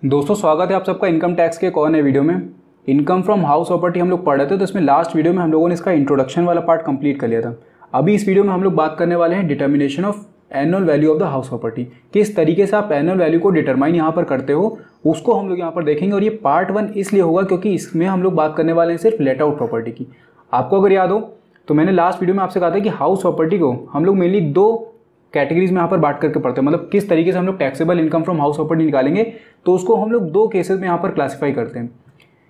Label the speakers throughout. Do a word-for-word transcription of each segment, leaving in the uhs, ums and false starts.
Speaker 1: दोस्तों स्वागत है आप सबका इनकम टैक्स के एक और नए वीडियो में। इनकम फ्रॉम हाउस प्रॉपर्टी हम लोग पढ़ रहे थे, तो इसमें लास्ट वीडियो में हम लोगों ने इसका इंट्रोडक्शन वाला पार्ट कंप्लीट कर लिया था। अभी इस वीडियो में हम लोग बात करने वाले हैं determination of annual value of the house property. किस तरीके से आप एनुअल वैल्यू को डिटरमाइन यहाँ पर करते हो उसको हम लोग यहाँ पर देखेंगे। और ये पार्ट वन इसलिए होगा क्योंकि इसमें हम लोग बात करने वाले हैं सिर्फ लेट आउट प्रॉपर्टी की। आपको अगर याद हो तो मैंने लास्ट वीडियो में आपसे कहा था कि हाउस प्रॉपर्टी को हम लोग मेनली दो कैटेगरीज में यहाँ पर बांट करके पढ़ते हैं। मतलब किस तरीके से हम लोग taxable income from house property निकालेंगे, तो उसको हम लोग दो केसेस में यहाँ पर क्लासिफाई करते हैं।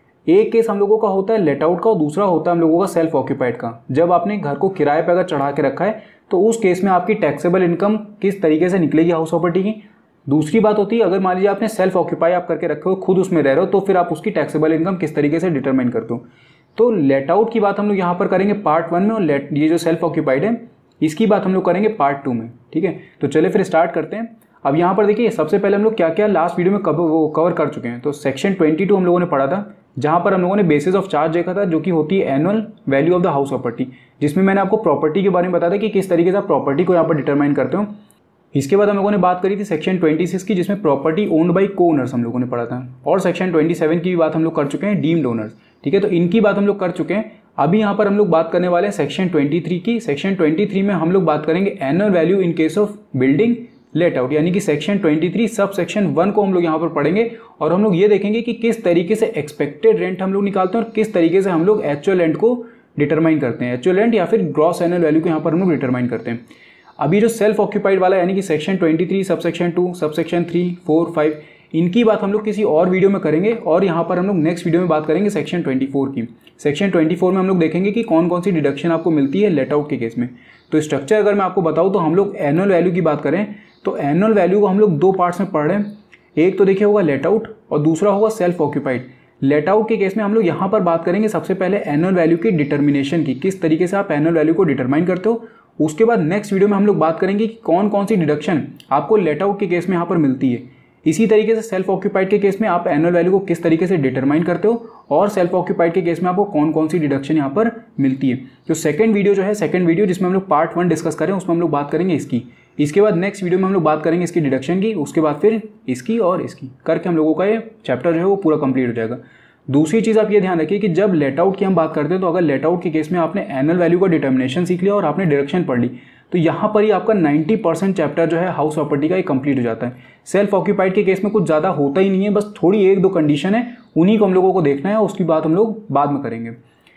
Speaker 1: एक केस हम लोगों का होता है लेट आउट का और दूसरा होता है हम लोगों का सेल्फ ऑक्यूपाइड का। जब आपने घर को किराए पर अगर चढ़ा के रखा है तो उस केस में आपकी टैक्सेबल इनकम किस तरीके से निकलेगी हाउस प्रॉपर्टी की। दूसरी बात होती है अगर मान लीजिए आपने सेल्फ ऑक्यूपाई आप करके रखे हो, खुद उसमें रह रहे हो, तो फिर आप उसकी टैक्सेबल इनकम किस तरीके से डिटरमाइन करते हो। तो लेट आउट की बात हम लोग यहाँ पर करेंगे पार्ट वन में, और लेट ये जो सेल्फ ऑक्यूपाइड है इसकी बात हम लोग करेंगे पार्ट टू में। ठीक है, तो चलिए फिर स्टार्ट करते हैं। अब यहाँ पर देखिए सबसे पहले हम लोग क्या क्या लास्ट वीडियो में कवर वो कवर कर चुके हैं। तो सेक्शन ट्वेंटी टू हम लोगों ने पढ़ा था, जहाँ पर हम लोगों ने बेसिस ऑफ चार्ज देखा था, जो कि होती है annual value of the house property, जिसमें मैंने आपको प्रॉपर्टी के बारे में बताया था कि किस तरीके से आप प्रॉपर्टी को यहाँ पर डिटरमाइन करते हो। इसके बाद हम लोगों ने बात करी थी सेक्शन ट्वेंटी सिक्स की, जिसमें property owned by co owners हम लोगों ने पढ़ा था। और सेक्शन ट्वेंटी सेवन की भी बात हम लोग कर चुके हैं, डीम्ड ओनर्स। ठीक है, तो इनकी बात हम लोग कर चुके हैं। अभी यहाँ पर हम लोग बात करने वाले हैं सेक्शन ट्वेंटी थ्री की। सेक्शन ट्वेंटी थ्री में हम लोग बात करेंगे annual value in case of building let out, यानी कि section twenty three sub section one को हम लोग यहाँ पर पढ़ेंगे। और हम लोग ये देखेंगे कि किस तरीके से एक्सपेक्टेड रेंट हम लोग निकालते हैं और किस तरीके से हम लोग एक्चुअल रेंट को डिटरमाइन करते हैं, एक्चुअल रेंट या फिर ग्रॉस एनुअल वैल्यू को यहाँ पर हम लोग डिटरमाइन करते हैं। अभी जो सेल्फ ऑक्यूपाइड वाला यानी कि section twenty three sub section two sub section three four five इनकी बात हम लोग किसी और वीडियो में करेंगे। और यहाँ पर हम लोग नेक्स्ट वीडियो में बात करेंगे सेक्शन ट्वेंटी फोर की। सेक्शन ट्वेंटी फोर में हम लोग देखेंगे कि कौन कौन सी डिडक्शन आपको मिलती है लेट आउट के केस में। तो स्ट्रक्चर अगर मैं आपको बताऊँ तो हम लोग एनुअल वैल्यू की बात करें तो एनुअल वैल्यू को हम लोग दो पार्ट्स में पढ़ रहे हैं। एक तो देखिए होगा लेट आउट और दूसरा होगा सेल्फ ऑक्यूपाइड। लेट आउट के केस में हम लोग यहाँ पर बात करेंगे सबसे पहले एनुअल वैल्यू की डिटर्मिनेशन की, किस तरीके से आप एनुअल वैल्यू को डिटरमाइन करते हो। उसके बाद नेक्स्ट वीडियो में हम लोग बात करेंगे कि कौन कौन सी डिडक्शन आपको लेट आउट के केस में यहाँ पर मिलती है। इसी तरीके से सेल्फ ऑक्यूपाइड के केस में आप एनुअल वैल्यू को किस तरीके से डिटरमाइन करते हो और सेल्फ ऑक्यूपाइड के केस में आपको कौन कौन सी डिडक्शन यहाँ पर मिलती है। तो सेकंड वीडियो जो है सेकंड वीडियो जिसमें हम लोग पार्ट वन डिस्कस करें उसमें हम लोग बात करेंगे इसकी। इसके बाद नेक्स्ट वीडियो में हम लोग बात करेंगे इसकी डिडक्शन की, उसके बाद फिर इसकी और इसकी करके हम लोगों का ये चैप्टर जो है वो पूरा कंप्लीट हो जाएगा। दूसरी चीज़ आप ये ध्यान रखिए कि जब लेट आउट की हम बात करते हैं तो अगर लेट आउट के केस में आपने एनुअल वैल्यू का डिटर्मिनेशन सीख लिया और आपने डिडक्शन पढ़ ली तो यहाँ पर ही आपका नाइन्टी परसेंट चैप्टर जो है हाउस प्रॉपर्टी का ये कंप्लीट हो जाता है। सेल्फ ऑक्यूपाइड के केस में कुछ ज़्यादा होता ही नहीं है, बस थोड़ी एक दो कंडीशन है, उन्हीं को हम लोगों को देखना है, उसकी बात हम लोग बाद में करेंगे।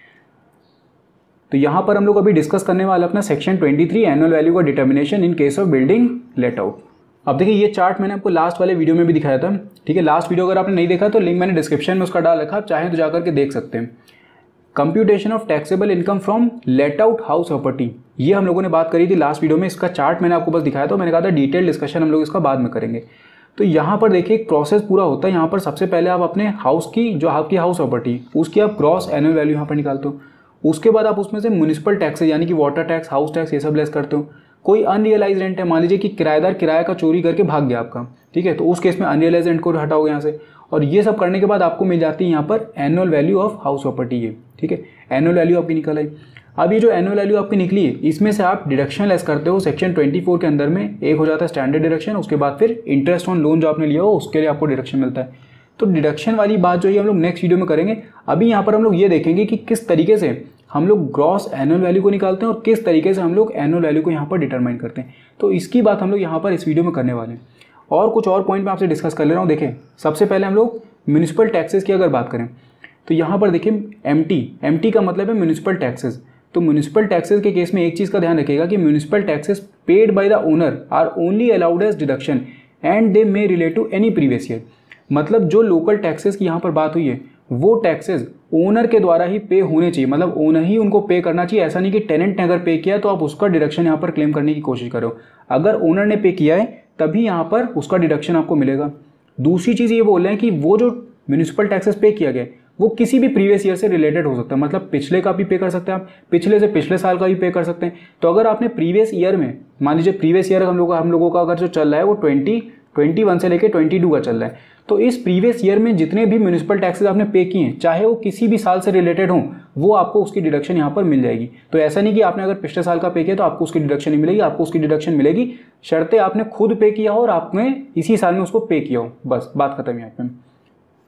Speaker 1: तो यहाँ पर हम लोग अभी डिस्कस करने वाले अपना section twenty three annual value का determination in case of building let out. अब देखिए ये चार्ट मैंने आपको लास्ट वाले वीडियो में भी दिखाया था। ठीक है, लास्ट वीडियो अगर आपने नहीं देखा तो लिंक मैंने डिस्क्रिप्शन में उसका डाल रखा, आप चाहें तो जाकर के देख सकते हैं। Computation of taxable income from let out house property, ये हम लोगों ने बात करी थी लास्ट वीडियो में। इसका चार्ट मैंने आपको बस दिखाया था, मैंने कहा था डिटेल डिस्कशन हम लोग इसका बाद में करेंगे। तो यहाँ पर देखिए एक प्रोसेस पूरा होता है। यहाँ पर सबसे पहले आप अपने हाउस की जो आपकी हाउस प्रॉपर्टी उसकी आप ग्रॉस एनुअल वैल्यू यहाँ पर निकालते हो। उसके बाद आप उसमें से म्यूनिसिपल टैक्सेस यानी कि वाटर टैक्स, हाउस टैक्स, ये सब लेस करते हो। कोई अनरियलाइज रेंट है, मान लीजिए कि किराएदार किराया का चोरी करके भाग गया आपका, ठीक है, तो उस केस में अनरियलाइज रेंट को हटाओगे यहाँ से। और ये सब करने के बाद आपको मिल जाती है यहाँ पर annual value of house property ये। ठीक है, एनुअल वैल्यू आपकी निकल आई। अब ये जो एनुअल वैल्यू आपकी निकली है इसमें से आप डिडक्शन लेस करते हो। सेक्शन ट्वेंटी फोर के अंदर में एक हो जाता है स्टैंडर्ड डिडक्शन, उसके बाद फिर इंटरेस्ट ऑन लोन जो आपने लिया हो उसके लिए आपको डिडक्शन मिलता है। तो डिडक्शन वाली बात जो है हम लोग नेक्स्ट वीडियो में करेंगे। अभी यहाँ पर हम लोग ये देखेंगे कि किस तरीके से हम लोग ग्रॉस एनुअल वैल्यू को निकालते हैं और किस तरीके से हम लोग एनुअल वैल्यू को यहाँ पर डिटरमाइन करते हैं। तो इसकी बात हम लोग यहाँ पर इस वीडियो में करने वाले हैं। और कुछ और पॉइंट मैं आपसे डिस्कस कर ले रहा हूँ। देखें सबसे पहले हम लोग म्यूनिसिपल टैक्सेस की अगर बात करें तो यहाँ पर देखिए एमटी, एमटी का मतलब है म्यूनिसिपल टैक्सेस। तो म्यूनिसिपल टैक्सेस के केस में एक चीज़ का ध्यान रखिएगा कि municipal taxes paid by the owner are only allowed as deduction and they may relate to any previous year. मतलब जो लोकल टैक्सेस की यहाँ पर बात हुई है वो टैक्सेस ओनर के द्वारा ही पे होने चाहिए, मतलब ओनर ही उनको पे करना चाहिए। ऐसा नहीं कि टेनेंट ने अगर पे किया तो आप उसका डिडक्शन यहाँ पर क्लेम करने की कोशिश करो। अगर ओनर ने पे किया है तभी यहाँ पर उसका डिडक्शन आपको मिलेगा। दूसरी चीज़ ये बोल रहे हैं कि वो जो म्यूनिसिपल टैक्सेस पे किया गया वो किसी भी प्रीवियस ईयर से रिलेटेड हो सकता है, मतलब पिछले का भी पे कर सकते हैं आप, पिछले से पिछले साल का भी पे कर सकते हैं। तो अगर आपने प्रीवियस ईयर में मान लीजिए प्रीवियस ईयर हम लोग हम लोगों का अगर जो चल रहा है वो ट्वेंटी ट्वेंटी वन से लेकर ट्वेंटी टू का चल रहा है, तो इस प्रीवियस ईयर में जितने भी म्यूनिसिपल टैक्सेस आपने पे किए हैं चाहे वो किसी भी साल से रिलेटेड हों वो आपको उसकी डिडक्शन यहाँ पर मिल जाएगी। तो ऐसा नहीं कि आपने अगर पिछले साल का पे किया तो आपको उसकी डिडक्शन नहीं मिलेगी, आपको उसकी डिडक्शन मिलेगी शर्ते आपने खुद पे किया हो और आपने इसी साल में उसको पे किया हो, बस बात खत्म यहाँ पे।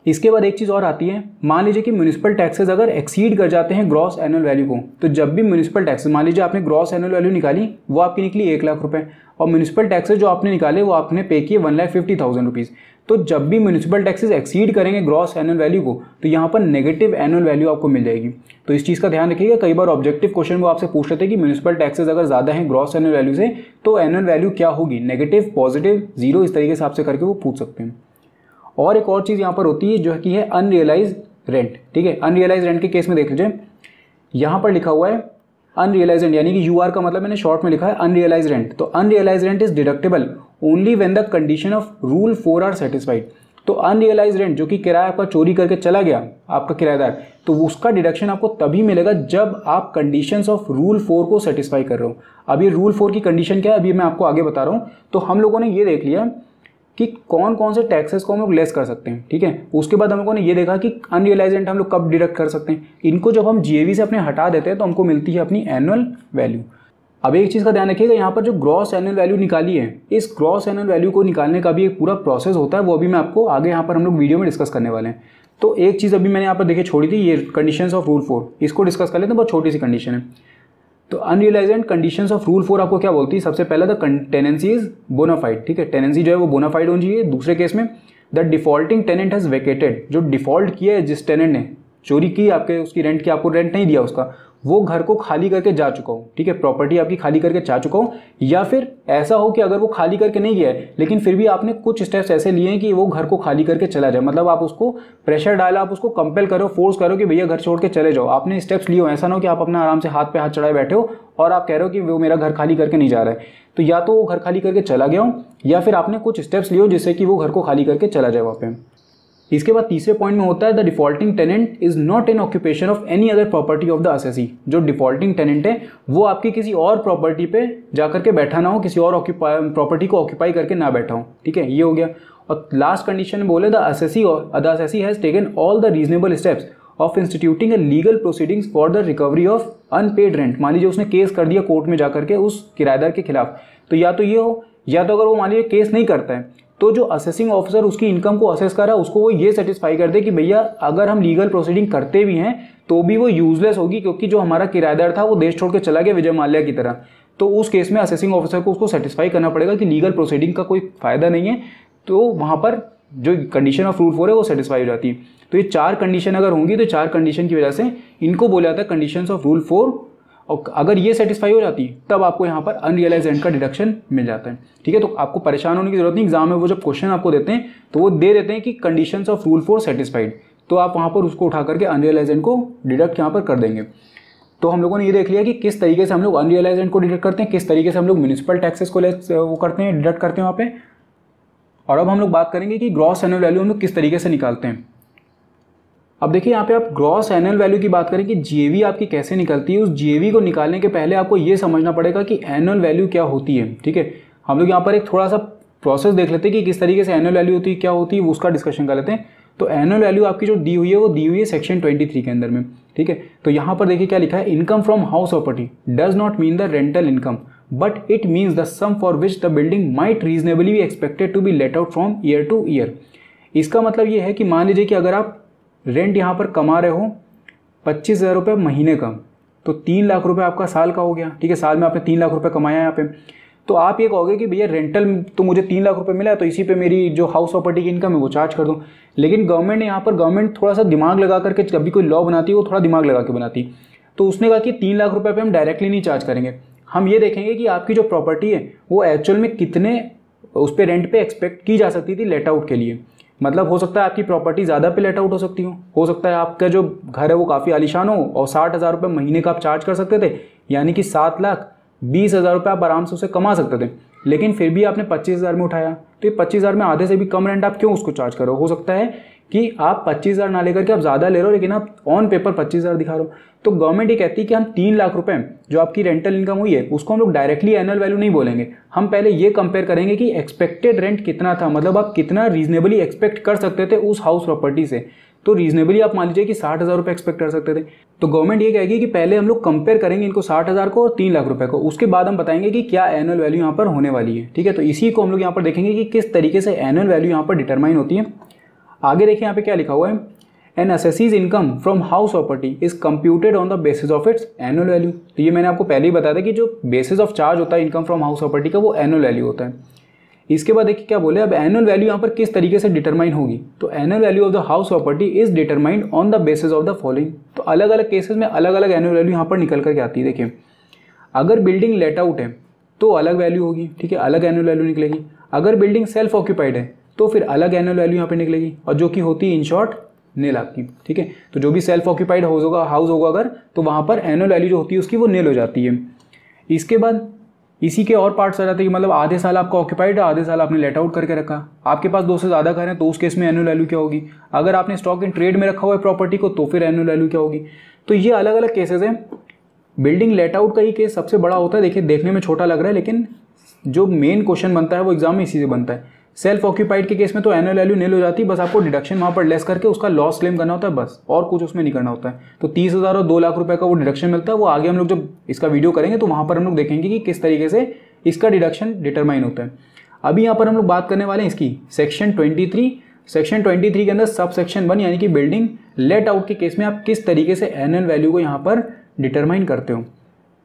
Speaker 1: इसके बाद एक चीज़ और आती है, मान लीजिए कि म्यूनिसिपल टैक्सेस अगर एक्सीड कर जाते हैं ग्रॉस एनुअल वैल्यू को, तो जब भी म्यूनिसिपल टैक्सेस, मान लीजिए आपने ग्रॉस एनुअल वैल्यू निकाली, वो आपकी निकली एक लाख रुपए, और म्यूनिसिपल टैक्सेस जो आपने निकाले वो आपने पे किए one lakh fifty thousand rupees, तो जब भी म्यूनिसिपल टैक्सेस एक्सीड करेंगे ग्रॉस एनुअल वैल्यू को, तो यहाँ पर नेगेटिव एनुअल वैल्यू आपको मिल जाएगी। तो इस चीज़ का ध्यान रखिएगा, कई बार ऑब्जेक्टिव क्वेश्चन वो आपसे पूछ लेते हैं कि म्यूनिसिपल टैक्सेस अगर ज़्यादा हैं ग्रॉस एनुअल वैल्यू से, तो एनुअल वैल्यू क्या होगी, नेगेटिव, पॉजिटिव, जीरो, इस तरीके से आपसे करके वो पूछ सकते हैं। और एक और चीज़ यहाँ पर होती है जो कि है अनरियलाइज रेंट। ठीक है, अनरियलाइज रेंट के केस में देख लीजिए, यहाँ पर लिखा हुआ है अनरियलाइज रेंट, यानी कि यू आर का मतलब मैंने शॉर्ट में लिखा है अनरियलाइज रेंट। तो unrealised rent is deductible only when the condition of rule four are satisfied. तो अनरियलाइज रेंट जो कि किराया आपका चोरी करके चला गया आपका किराएदार, तो उसका डिडक्शन आपको तभी मिलेगा जब आप कंडीशंस ऑफ रूल फोर को सेटिस्फाई कर रहे हो। अब ये रूल फोर की कंडीशन क्या है, अभी मैं आपको आगे बता रहा हूँ। तो हम लोगों ने ये देख लिया कि कौन कौन से टैक्सेस को हम लोग लेस कर सकते हैं। ठीक है, उसके बाद हम लोगों ने ये देखा कि अनरियलाइज रेंट हम लोग कब डिडक्ट कर सकते हैं। इनको जब हम जीएवी से अपने हटा देते हैं तो हमको मिलती है अपनी एनुअल वैल्यू। अब एक चीज़ का ध्यान रखिएगा, यहाँ पर जो ग्रॉस एनुअल वैल्यू निकाली है, इस ग्रॉस एनुअल वैल्यू को निकालने का भी एक पूरा प्रोसेस होता है, वो अभी मैं आपको आगे यहाँ पर हम लोग वीडियो में डिस्कस करने वाले हैं। तो एक चीज़ अभी मैंने यहाँ पर देखिए छोड़ी थी, ये कंडीशंस ऑफ रूल फोर, इसको डिस्कस कर लेते हैं, बहुत छोटी सी कंडीशन है। तो unrealised and conditions of rule four आपको क्या बोलती है, सबसे पहला द टेनेंसी इज बोनाफाइड। ठीक है, टेनेंसी जो है वो बोनाफाइड होनी चाहिए। दूसरे केस में the defaulting tenant has vacated, जो डिफॉल्ट किया है जिस टेनेंट ने चोरी की आपके उसकी रेंट की, आपको रेंट नहीं दिया उसका, वो घर को खाली करके जा चुका हो। ठीक है, प्रॉपर्टी आपकी खाली करके जा चुका हो, या फिर ऐसा हो कि अगर वो खाली करके नहीं गया है लेकिन फिर भी आपने कुछ स्टेप्स ऐसे लिए हैं कि वो घर को खाली करके चला जाए, मतलब आप उसको प्रेशर डाला, आप उसको कंपेल करो, फोर्स करो कि भैया घर छोड़ के चले जाओ, आपने स्टेप्स लिए हो। ऐसा ना हो कि आप अपना आराम से हाथ पे हाथ चढ़ाए बैठे हो और आप कह रहे हो कि वो मेरा घर खाली करके नहीं जा रहा है। तो या तो वो घर खाली करके चला गया हो, या फिर आपने कुछ स्टेप्स लिए हो जिससे कि वो घर को खाली करके चला जाए वहाँ पे। इसके बाद तीसरे पॉइंट में होता है the defaulting tenant is not in occupation of any other property of the assessee. जो डिफॉल्टिंग टेनेंट है वो आपकी किसी और प्रॉपर्टी पे जाकर के बैठा ना हो, किसी और प्रॉपर्टी को ऑक्यूपाई करके ना बैठा हो। ठीक है, ये हो गया। और लास्ट कंडीशन में बोले the assessee the assessee has taken all the reasonable steps of instituting a legal proceedings for the recovery of unpaid rent. मान लीजिए उसने केस कर दिया कोर्ट में जाकर के उस किराएदार के खिलाफ, तो या तो ये हो, या तो अगर वो मान लीजिए केस नहीं करता है तो जो असेसिंग ऑफिसर उसकी इनकम को असेस कर रहा है उसको वो ये सेटिस्फाई कर दे कि भैया अगर हम लीगल प्रोसीडिंग करते भी हैं तो भी वो यूजलेस होगी, क्योंकि जो हमारा किराएदार था वो देश छोड़ के चला गया विजय माल्या की तरह। तो उस केस में असेसिंग ऑफिसर को उसको सेटिस्फाई करना पड़ेगा कि लीगल प्रोसीडिंग का कोई फायदा नहीं है, तो वहाँ पर जो कंडीशन ऑफ रूल फोर है वो सेटिस्फाई हो जाती है। तो ये चार कंडीशन अगर होंगी तो चार कंडीशन की वजह से इनको बोला जाता है कंडीशन ऑफ रूल फोर, और अगर ये सेटिस्फाई हो जाती है तब आपको यहाँ पर अनरियलाइज रेंट का डिडक्शन मिल जाता है। ठीक है, तो आपको परेशान होने की जरूरत नहीं। एग्जाम में वो जब क्वेश्चन आपको देते हैं तो वो दे देते हैं कि conditions of rule four satisfied, तो आप वहाँ पर उसको उठा करके अनरियलाइज रेंट को डिडक्ट यहाँ पर कर देंगे। तो हम लोगों ने ये देख लिया कि किस तरीके से हम लोग अनरियलाइज रेंट को डिडक्ट करते हैं, किस तरीके से हम लोग म्यूनिसिपल टैक्सेस को वो करते हैं, डिडक्ट करते हैं वहाँ पे। और अब हम लोग बात करेंगे कि ग्रॉस एनुअल वैल्यू हम लोग किस तरीके से निकालते हैं। अब देखिए यहाँ पे आप ग्रॉस एनुअल वैल्यू की बात करें कि जीएवी आपकी कैसे निकलती है। उस जीएवी को निकालने के पहले आपको ये समझना पड़ेगा कि एनुअल वैल्यू क्या होती है। ठीक है, हम लोग यहाँ पर एक थोड़ा सा प्रोसेस देख लेते हैं कि किस तरीके से एनुअल वैल्यू होती है, क्या होती है, उसका डिस्कशन कर लेते हैं। तो एनुअल वैल्यू आपकी जो दी हुई है वो दी हुई है सेक्शन ट्वेंटी थ्री के अंदर में। ठीक है, तो यहाँ पर देखिए क्या लिखा है, income from house property does not mean the rental income but it means the sum for which the building might reasonably be expected to be let out from year to year. इसका मतलब ये है कि मान लीजिए कि अगर आप रेंट यहाँ पर कमा रहे हो पच्चीस हज़ार रुपये महीने का, तो तीन लाख रुपए आपका साल का हो गया। ठीक है, साल में आपने तीन लाख रुपए कमाया यहाँ पे, तो आप ये कहोगे कि भैया रेंटल तो मुझे तीन लाख रुपए मिला है तो इसी पे मेरी जो हाउस प्रॉपर्टी की इनकम है वो चार्ज कर दूँ। लेकिन गवर्नमेंट ने यहाँ पर गवर्नमेंट थोड़ा सा दिमाग लगा करके कभी कोई लॉ बनाती है वो थोड़ा दिमाग लगा के बनाती, तो उसने कहा कि तीन लाख रुपये पे हम डायरेक्टली नहीं चार्ज करेंगे, हम ये देखेंगे कि आपकी जो प्रॉपर्टी है वो एक्चुअल में कितने उस पर रेंट पे एक्सपेक्ट की जा सकती थी लेट आउट के लिए। मतलब हो सकता है आपकी प्रॉपर्टी ज़्यादा पे लेट आउट हो सकती हो हो सकता है आपका जो घर है वो काफ़ी आलीशान हो और साठ हज़ार रुपये महीने का आप चार्ज कर सकते थे, यानी कि सात लाख बीस हज़ार रुपये आप आराम से उसे कमा सकते थे, लेकिन फिर भी आपने पच्चीस हज़ार में उठाया, तो ये पच्चीस हज़ार में आधे से भी कम रेंट आप क्यों उसको चार्ज करो। हो सकता है कि आप पच्चीस हज़ार ना लेकर के आप ज़्यादा ले रहे हो लेकिन आप ऑन पेपर पच्चीस हज़ार दिखा रहे हो। तो गवर्नमेंट ये कहती है कि हम तीन लाख रुपए जो आपकी रेंटल इनकम हुई है उसको हम लोग डायरेक्टली एनुअल वैल्यू नहीं बोलेंगे, हम पहले ये कंपेयर करेंगे कि एक्सपेक्टेड रेंट कितना था, मतलब आप कितना रीजनेबली एक्सपेक्ट कर सकते थे उस हाउस प्रॉपर्टी से। तो रीजनेबली आप मान लीजिए कि साठ हज़ार रुपये एक्सपेक्ट कर सकते थे, तो गवर्नमेंट ये कहेगी कि पहले हम लोग कंपेयर करेंगे इनको साठ हज़ार को और तीन लाख रुपए को, उसके बाद हम बताएंगे कि क्या एनुअल वैल्यू यहाँ पर होने वाली है। ठीक है, तो इसी को हम लोग यहाँ पर देखेंगे कि किस तरीके से एनुअल वैल्यू यहाँ पर डिटरमाइन होती है। आगे देखिए यहाँ पे क्या लिखा हुआ है, an assessee's income from house property is computed on the basis of its annual value. तो ये मैंने आपको पहले ही बताया था कि जो बेसिस ऑफ चार्ज होता है इनकम फ्रॉम हाउस प्रॉपर्टी का वो एनुअल वैल्यू होता है। इसके बाद देखिए क्या बोले, अब एनुअल वैल्यू यहाँ पर किस तरीके से डिटरमाइन होगी, तो annual value of the house property is determined on the basis of the following. तो अलग अलग केसेस में अलग अलग एनुअल वैल्यू यहाँ पर निकल करके आती है। देखिए अगर बिल्डिंग लेट आउट है तो अलग वैल्यू होगी, ठीक है, अलग एनुअल वैल्यू निकलेगी। अगर बिल्डिंग सेल्फ ऑक्यूपाइड है तो फिर अलग एनुअल वैल्यू यहाँ पे निकलेगी, और जो कि होती है इन शॉर्ट नील आपकी, ठीक है। तो जो भी सेल्फ ऑक्यूपाइड हाउस होगा हाउस होगा अगर, तो वहाँ पर एनुअल वैल्यू जो होती है उसकी वो नील हो जाती है। इसके बाद इसी के और पार्ट्स आ जाते हैं कि मतलब आधे साल आपका ऑक्यूपाइड है, आधे साल आपने लेट आउट करके रखा, आपके पास दो से ज़्यादा घर हैं तो उस केस में एनुअल वैल्यू क्या होगी। अगर आपने स्टॉक इन ट्रेड में रखा हुआ है प्रॉपर्टी को तो फिर एनुअल वैल्यू क्या होगी। तो ये अलग अलग केसेस हैं। बिल्डिंग लेट आउट का ही केस सबसे बड़ा होता है। देखिए देखने में छोटा लग रहा है लेकिन जो मेन क्वेश्चन बनता है वो एग्जाम में इसी से बनता है। सेल्फ ऑक्यूपाइड के केस में तो एनुअल वैल्यू नील हो जाती है, बस आपको डिडक्शन वहाँ पर लेस करके उसका लॉस क्लेम करना होता है बस, और कुछ उसमें नहीं करना होता है। तो तीस हज़ार और दो लाख रुपए का वो डिडक्शन मिलता है, वो आगे हम लोग जब इसका वीडियो करेंगे तो वहाँ पर हम लोग देखेंगे कि किस तरीके से इसका डिडक्शन डिटरमाइन होता है। अभी यहाँ पर हम लोग बात करने वाले हैं इसकी section twenty three. Section twenty three के अंदर सब सेक्शन वन यानी कि बिल्डिंग लेट आउट के केस में आप किस तरीके से एनुअल वैल्यू को यहाँ पर डिटरमाइन करते हो।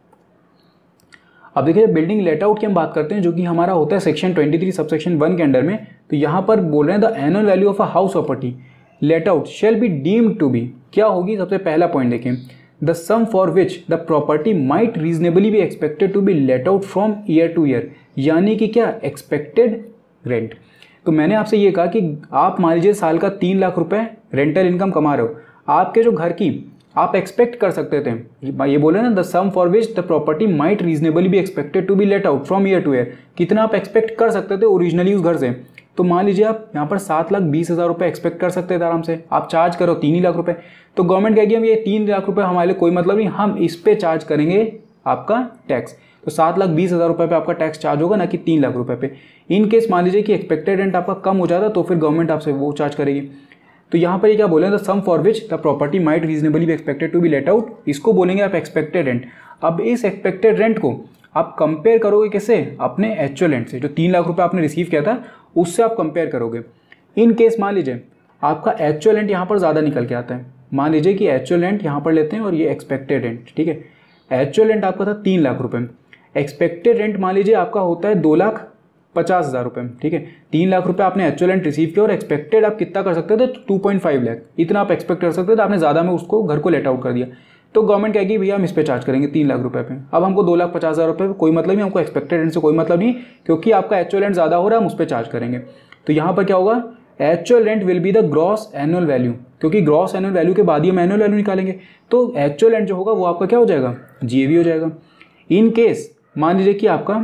Speaker 1: अब देखिए बिल्डिंग लेट आउट की हम बात करते हैं जो कि हमारा होता है section twenty three sub section one के अंडर में। तो यहाँ पर बोल रहे हैं the annual value of a house property let out shall be deemed to be, क्या होगी। सबसे पहला पॉइंट देखें, the sum for which the property might reasonably be expected to be let out from year to year, यानी कि क्या expected rent. तो मैंने आपसे ये कहा कि आप मान लीजिए साल का तीन लाख रुपए रेंटल इनकम कमा रहे हो, आपके जो घर की आप एक्सपेक्ट कर सकते थे, ये बोले ना the sum for which the property might reasonably be expected to be let out from year to year, कितना आप एक्सपेक्ट कर सकते थे ओरिजिनली उस घर से। तो मान लीजिए आप यहाँ पर सात लाख बीस हज़ार रुपये एक्सपेक्ट कर सकते थे आराम से, आप चार्ज करो तीन ही लाख रुपए। तो गवर्नमेंट कहेगी हम ये तीन लाख रुपए हमारे लिए कोई मतलब नहीं, हम इस पे चार्ज करेंगे आपका टैक्स। तो सात लाख बीस हज़ार रुपये पे आपका टैक्स चार्ज होगा, ना कि तीन लाख रुपए पे। इन केस मान लीजिए कि एक्सपेक्टेड रेंट आपका कम हो जाता तो फिर गवर्नमेंट आपसे वो चार्ज करेगी। तो यहाँ पर ये क्या बोले, the sum for which the property might reasonably be expected to be let out, इसको बोलेंगे आप एक्सपेक्टेड रेंट। अब इस एक्सपेक्टेड रेंट को आप कंपेयर करोगे कैसे, अपने एक्चुअल रेंट से। जो तीन लाख रुपए आपने रिसीव किया था उससे आप कंपेयर करोगे। इन केस मान लीजिए आपका एक्चुअल रेंट यहाँ पर ज़्यादा निकल के आता है, मान लीजिए कि एक्चुअल रेंट यहाँ पर लेते हैं और ये एक्सपेक्टेड रेंट, ठीक है। एक्चुअल रेंट आपका था तीन लाख रुपए, एक्सपेक्टेड रेंट मान लीजिए आपका होता है दो लाख पचास हज़ार रुपये, ठीक है। तीन लाख रुपए आपने एक्चुअल रेंट रिसीव किया और एक्सपेक्टेड आप कितना कर सकते थे, टू पॉइंट फाइव लाख, इतना आप एक्सपेक्ट कर सकते थे, आपने ज़्यादा में उसको घर को लेट आउट कर दिया। तो गवर्नमेंट कहेगी भैया हम इस पे चार्ज करेंगे तीन लाख रुपए पे। अब हमको दो लाख पचास हज़ार रुपये कोई मतलब नहीं, हमको एक्सपेक्टेड रेंट से कोई मतलब नहीं, क्योंकि आपका एक्चुअल रेंट ज़्यादा हो रहा है, हम उस पर चार्ज करेंगे। तो यहाँ पर क्या होगा, actual rent will be the gross annual value, क्योंकि ग्रॉस एनुअल वैल्यू के बाद ही हम एनुअल वैल्यू निकालेंगे। तो एक्चुअल रेंट जो होगा वो आपका क्या हो जाएगा, जीएवी हो जाएगा। इन केस मान लीजिए कि आपका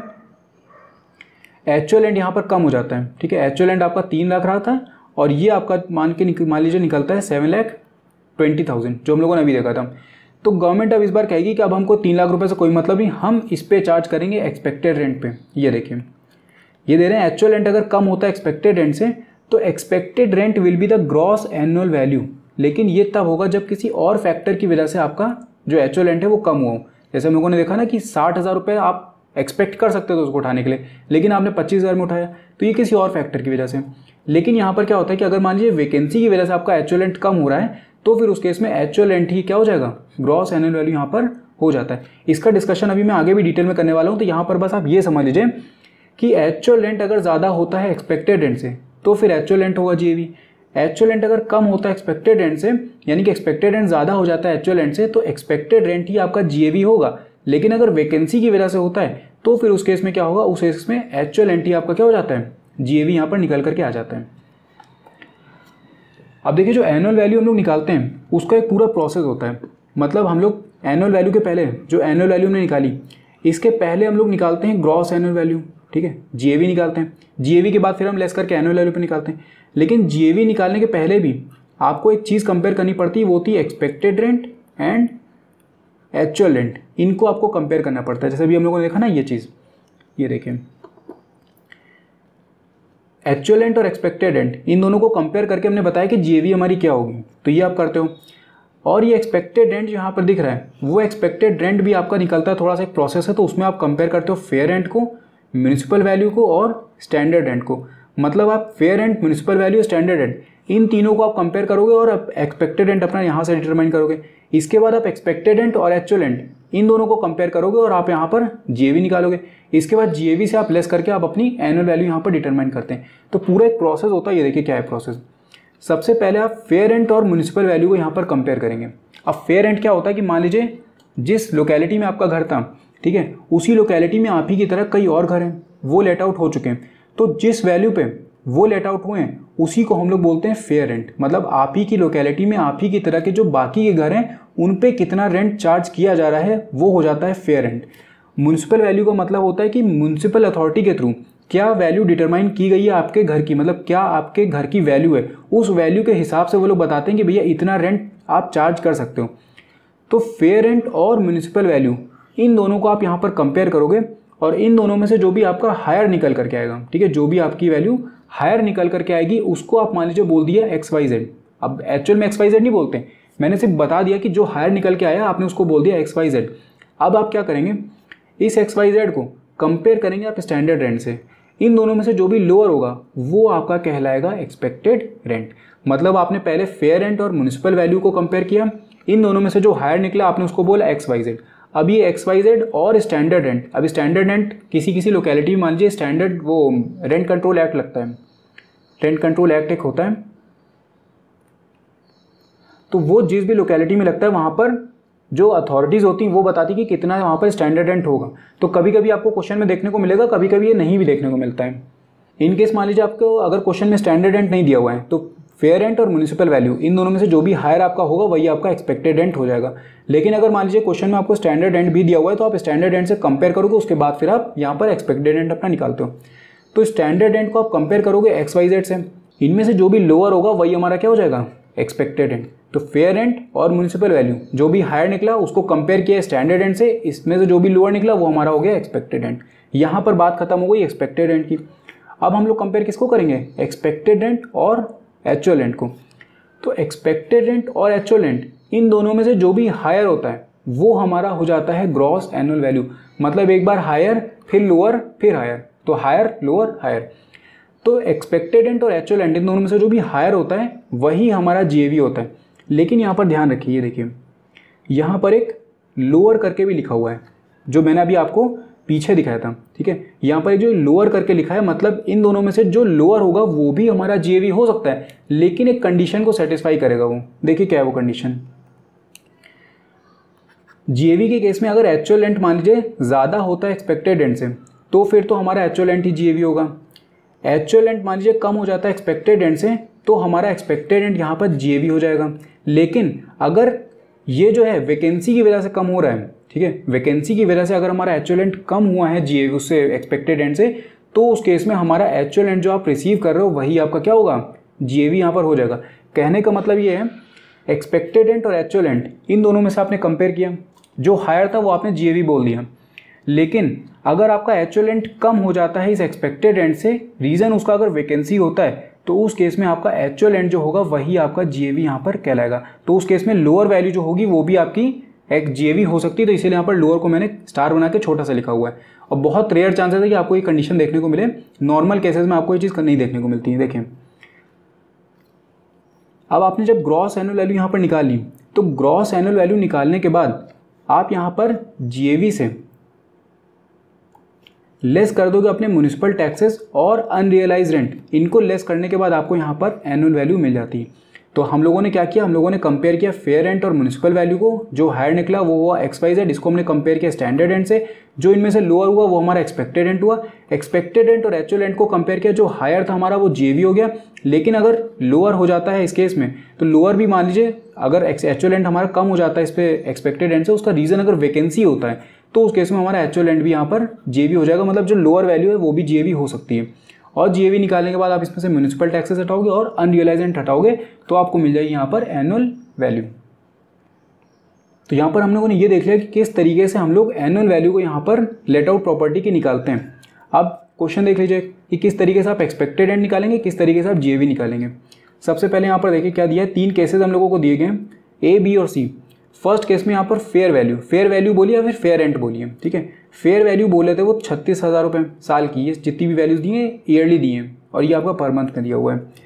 Speaker 1: एक्चुअल रेंट यहाँ पर कम हो जाता है, ठीक है। एक्चुअल रेंट आपका तीन लाख रहा था और ये आपका मान के मान लीजिए निकलता है सेवन लाख ट्वेंटी थाउजेंड, जो हम लोगों ने अभी देखा था। तो गवर्नमेंट अब इस बार कहेगी कि अब हमको तीन लाख रुपए से कोई मतलब नहीं, हम इस पे चार्ज करेंगे एक्सपेक्टेड रेंट पे। ये देखिए ये दे रहे हैं, एक्चुअल रेंट अगर कम होता है एक्सपेक्टेड रेंट से तो expected rent will be the gross annual value, लेकिन ये तब होगा जब किसी और फैक्टर की वजह से आपका जो एक्चुअल रेंट है वो कम हो। जैसे हम लोगों ने देखा ना कि साठ हज़ार रुपये आप एक्सपेक्ट कर सकते थे उसको उठाने के लिए, लेकिन आपने पच्चीस हज़ार में उठाया, तो ये किसी और फैक्टर की वजह से। लेकिन यहाँ पर क्या होता है कि अगर मान लीजिए वैकेंसी की वजह से आपका एक्चुअल रेंट कम हो रहा है तो फिर उस केस में एक्चुअल रेंट ही क्या हो जाएगा, ग्रॉस एनुअल वैल्यू यहाँ पर हो जाता है। इसका डिस्कशन अभी मैं आगे भी डिटेल में करने वाला हूँ। तो यहाँ पर बस आप ये समझ लीजिए कि एक्चुअल रेंट अगर ज़्यादा होता है एक्सपेक्टेड रेंट से तो फिर एक्चुअल रेंट होगा जीएवी। एक्चुअल रेंट अगर कम होता है एक्सपेक्टेड रेंट से, यानी कि एक्सपेक्टेड रेंट ज़्यादा हो जाता है एक्चुअल रेंट से, तो एक्सपेक्टेड रेंट ही आपका जीएवी होगा। लेकिन अगर वैकेंसी की वजह से होता है तो फिर उस केस में क्या होगा, उस केस में एक्चुअल रेंट ही आपका क्या हो जाता है, जीएवी यहाँ पर निकल करके आ जाता है। अब देखिए जो एनुअल वैल्यू हम लोग निकालते हैं उसका एक पूरा प्रोसेस होता है। मतलब हम लोग एनुअल वैल्यू के पहले जो एनुअल वैल्यू हमने निकाली, इसके पहले हम लोग निकालते हैं ग्रॉस एनुअल वैल्यू, ठीक है, जीएवी निकालते हैं। जीएवी के बाद फिर हम लेस करके एनुअल वैल्यू पे निकालते हैं। लेकिन जीएवी निकालने के पहले भी आपको एक चीज़ कंपेयर करनी पड़ती है, वो होती है expected rent and actual rent. इनको आपको कंपेयर करना पड़ता है। जैसे भी हम लोगों ने देखा ना ये चीज़, ये देखें एक्चुअल रेंट और एक्सपेक्टेड रेंट, इन दोनों को कंपेयर करके हमने बताया कि जीएवी हमारी क्या होगी। तो ये आप करते हो। और ये एक्सपेक्टेड रेंट जो यहाँ पर दिख रहा है वो एक्सपेक्टेड रेंट भी आपका निकलता है, थोड़ा सा एक प्रोसेस है। तो उसमें आप कंपेयर करते हो फेयर रेंट को, म्यूनिसिपल वैल्यू को और स्टैंडर्ड रेंट को। मतलब आप fair rent, municipal value, standard rent, इन तीनों को आप कंपेयर करोगे और आप एक्सपेक्टेड रेंट अपना यहाँ से डिटरमाइन करोगे। इसके बाद आप एक्सपेक्टेड रेंट और एक्चुअल रेंट इन दोनों को कंपेयर करोगे और आप यहाँ पर जीएवी निकालोगे। इसके बाद जीएवी से आप लेस करके आप अपनी एनुअल वैल्यू यहाँ पर डिटरमाइन करते हैं। तो पूरा एक प्रोसेस होता है, ये देखिए क्या है प्रोसेस। सबसे पहले आप फेयर रेंट और म्युनिसिपल वैल्यू को यहाँ पर कंपेयर करेंगे। अब फेयर रेंट क्या होता है कि मान लीजिए जिस लोकेलिटी में आपका घर था, ठीक है, उसी लोकेलिटी में आप ही की तरह कई और घर हैं, वो लेट आउट हो चुके हैं। तो जिस वैल्यू पे वो लेट आउट हुए हैं उसी को हम लोग बोलते हैं फेयर रेंट। मतलब आप ही की लोकेलिटी में आप ही की तरह के जो बाकी के घर हैं उन पे कितना रेंट चार्ज किया जा रहा है वो हो जाता है फेयर रेंट। म्युनिसिपल वैल्यू का मतलब होता है कि म्युनिसिपल अथॉरिटी के थ्रू क्या वैल्यू डिटरमाइन की गई है आपके घर की, मतलब क्या आपके घर की वैल्यू है, उस वैल्यू के हिसाब से वो लोग बताते हैं कि भैया इतना रेंट आप चार्ज कर सकते हो। तो फेयर रेंट और म्युनिसिपल वैल्यू इन दोनों को आप यहाँ पर कंपेयर करोगे और इन दोनों में से जो भी आपका हायर निकल करके आएगा, ठीक है, जो भी आपकी वैल्यू हायर निकल करके आएगी उसको आप मान लीजिए बोल दिया एक्स वाई जेड। अब एक्चुअल में एक्स वाई जेड नहीं बोलते, मैंने सिर्फ बता दिया कि जो हायर निकल के आया आपने उसको बोल दिया एक्स वाई जेड। अब आप क्या करेंगे, इस एक्स वाई जेड को कंपेयर करेंगे आप स्टैंडर्ड रेंट से। इन दोनों में से जो भी लोअर होगा वो आपका कहलाएगा एक्सपेक्टेड रेंट। मतलब आपने पहले फेयर रेंट और म्युनिसिपल वैल्यू को कंपेयर किया, इन दोनों में से जो हायर निकला आपने उसको बोला एक्स वाई जेड। अब ये एक्स वाई जेड और स्टैंडर्ड रेंट, अब स्टैंडर्ड रेंट किसी किसी लोकेलिटी में मान लीजिए स्टैंडर्ड वो रेंट कंट्रोल एक्ट लगता है, रेंट कंट्रोल एक्ट एक होता है, तो वो जिस भी लोकेलिटी में लगता है वहाँ पर जो अथॉरिटीज़ होती हैं वो बताती कि कितना वहाँ पर स्टैंडर्ड रेंट होगा। तो कभी कभी आपको क्वेश्चन में देखने को मिलेगा, कभी कभी ये नहीं भी देखने को मिलता है। इन केस मान लीजिए आपको अगर क्वेश्चन में स्टैंडर्ड रेंट नहीं दिया हुआ है तो फेयर रेंट और म्युनिसिपल वैल्यू इन दोनों में से जो भी हायर आपका होगा वही आपका एक्सपेक्टेड रेंट हो जाएगा। लेकिन अगर मान लीजिए क्वेश्चन में आपको स्टैंडर्ड रेंट भी दिया हुआ है तो आप स्टैंडर्ड रेंट से कंपेयर करोगे, उसके बाद फिर आप यहाँ पर एक्सपेक्टेड रेंट अपना निकालते हो। तो स्टैंडर्ड रेंट को आप कंपेयर करोगे एक्स वाई जेड से, इनमें से जो भी लोअर होगा वही हमारा क्या हो जाएगा, एक्सपेक्टेड रेंट। तो फेयर रेंट और म्युनिसिपल वैल्यू जो भी हायर निकला उसको कंपेयर किया स्टैंडर्ड रेंट से, इसमें से जो भी लोअर निकला वो हमारा हो गया एक्सपेक्टेड रेंट। यहाँ पर बात खत्म हो गई एक्सपेक्टेड रेंट की। अब हम लोग कंपेयर किसको करेंगे, एक्सपेक्टेड रेंट और एक्चुअल रेंट को। तो एक्सपेक्टेड रेंट और एक्चुअल रेंट इन दोनों में से जो भी हायर होता है वो हमारा हो जाता है ग्रॉस एनुअल वैल्यू। मतलब एक बार हायर फिर लोअर फिर हायर, तो हायर लोअर हायर। तो एक्सपेक्टेड रेंट और एक्चुअल रेंट इन दोनों में से जो भी हायर होता है वही हमारा जीएवी होता है। लेकिन यहाँ पर ध्यान रखिए, देखिए यहाँ पर एक लोअर करके भी लिखा हुआ है जो मैंने अभी आपको पीछे दिखाया था, ठीक है। यहाँ पर एक जो लोअर करके लिखा है मतलब इन दोनों में से जो लोअर होगा वो भी हमारा जीएवी हो सकता है, लेकिन एक कंडीशन को सेटिस्फाई करेगा वो। देखिए क्या है वो कंडीशन। जीएवी के केस में अगर एक्चुअल रेंट मान लीजिए ज़्यादा होता है एक्सपेक्टेड रेंट से तो फिर तो हमारा एक्चुअल रेंट ही जीएवी होगा। एक्चुअल रेंट मान लीजिए कम हो जाता है एक्सपेक्टेड रेंट से तो हमारा एक्सपेक्टेड रेंट यहाँ पर जीएवी हो जाएगा। लेकिन अगर ये जो है वैकेंसी की वजह से कम हो रहा है, ठीक है, वैकेंसी की वजह से अगर हमारा एक्चुअल रेंट कम हुआ है जीएवी उससे एक्सपेक्टेड रेंट से, तो उस केस में हमारा एक्चुअल रेंट जो आप रिसीव कर रहे हो वही आपका क्या होगा, जीएवी यहाँ पर हो जाएगा। कहने का मतलब ये है एक्सपेक्टेड रेंट और एक्चुअल रेंट इन दोनों में से आपने कंपेयर किया, जो हायर था वो आपने जीएवी बोल दिया। लेकिन अगर आपका एक्चुअल रेंट कम हो जाता है इस एक्सपेक्टेड रेंट से, रीज़न उसका अगर वैकेंसी होता है, तो उस केस में आपका एक्चुअल रेंट जो होगा वही आपका जीएवी यहाँ पर कहलाएगा। तो उस केस में लोअर वैल्यू जो होगी वो भी आपकी एक जीएवी हो सकती है। तो इसीलिए यहाँ पर लोअर को मैंने स्टार बना के छोटा सा लिखा हुआ है। और बहुत रेयर चांसेस है कि आपको ये कंडीशन देखने को मिले, नॉर्मल केसेस में आपको ये चीज़ नहीं देखने को मिलती है। देखें अब आपने जब ग्रॉस एनुअल वैल्यू यहाँ पर निकाल ली, तो ग्रॉस एनुअल वैल्यू निकालने के बाद आप यहाँ पर जीएवी से लेस कर दोगे अपने म्युनिसिपल टैक्सेस और अनरियलाइज रेंट, इनको लेस करने के बाद आपको यहाँ पर एनुअल वैल्यू मिल जाती है। तो हम लोगों ने क्या किया, हम लोगों ने कंपेयर किया फेयर रेंट और म्युनिसिपल वैल्यू को। जो हायर निकला वो हुआ एक्स वाई जेड, इसको हमने कंपेयर किया स्टैंडर्ड रेंट से। जो इनमें से लोअर हुआ वो हमारा एक्सपेक्टेड रेंट हुआ। एक्सपेक्टेड रेंट और एक्चुअल रेंट को कंपेयर किया, जो हायर था हमारा वो जीएवी हो गया। लेकिन अगर लोअर हो जाता है इस केस में, तो लोअर भी मान लीजिए अगर एक्चुअल रेंट हमारा कम हो जाता है इस पे एक्सपेक्टेड रेंट से, उसका रीज़न अगर वैकेंसी होता है, तो उस केस में हमारा एक्चुअल रेंट भी यहाँ पर जीएवी हो जाएगा। मतलब जो लोअर वैल्यू है वो भी जीएवी हो सकती है। और जीएवी निकालने के बाद आप इसमें से म्युनिसिपल टैक्सेस हटाओगे और अनरियलाइज रेंट हटाओगे, तो आपको मिल जाएगी यहाँ पर एनुअल वैल्यू। तो यहाँ पर हम लोगों ने ये देख लिया कि किस तरीके से हम लोग एनुअल वैल्यू को यहाँ पर लेट आउट प्रॉपर्टी की निकालते हैं। अब क्वेश्चन देख लीजिए कि किस तरीके से आप एक्सपेक्टेड रेंट निकालेंगे, किस तरीके से आप जीएवी निकालेंगे। सबसे पहले यहाँ पर देखिए क्या दिया है, तीन केसेस हम लोगों को दिए गए हैं, ए बी और सी। फर्स्ट केस में यहाँ पर फेयर वैल्यू फेयर वैल्यू बोलिए या फिर फेयर रेंट बोलिए, ठीक है। फेयर वैल्यू बोले थे वो छत्तीस हज़ार रुपये साल की, ये जितनी भी वैल्यूज दी हैं ईयरली दी हैं, और ये आपका पर मंथ में दिया हुआ है।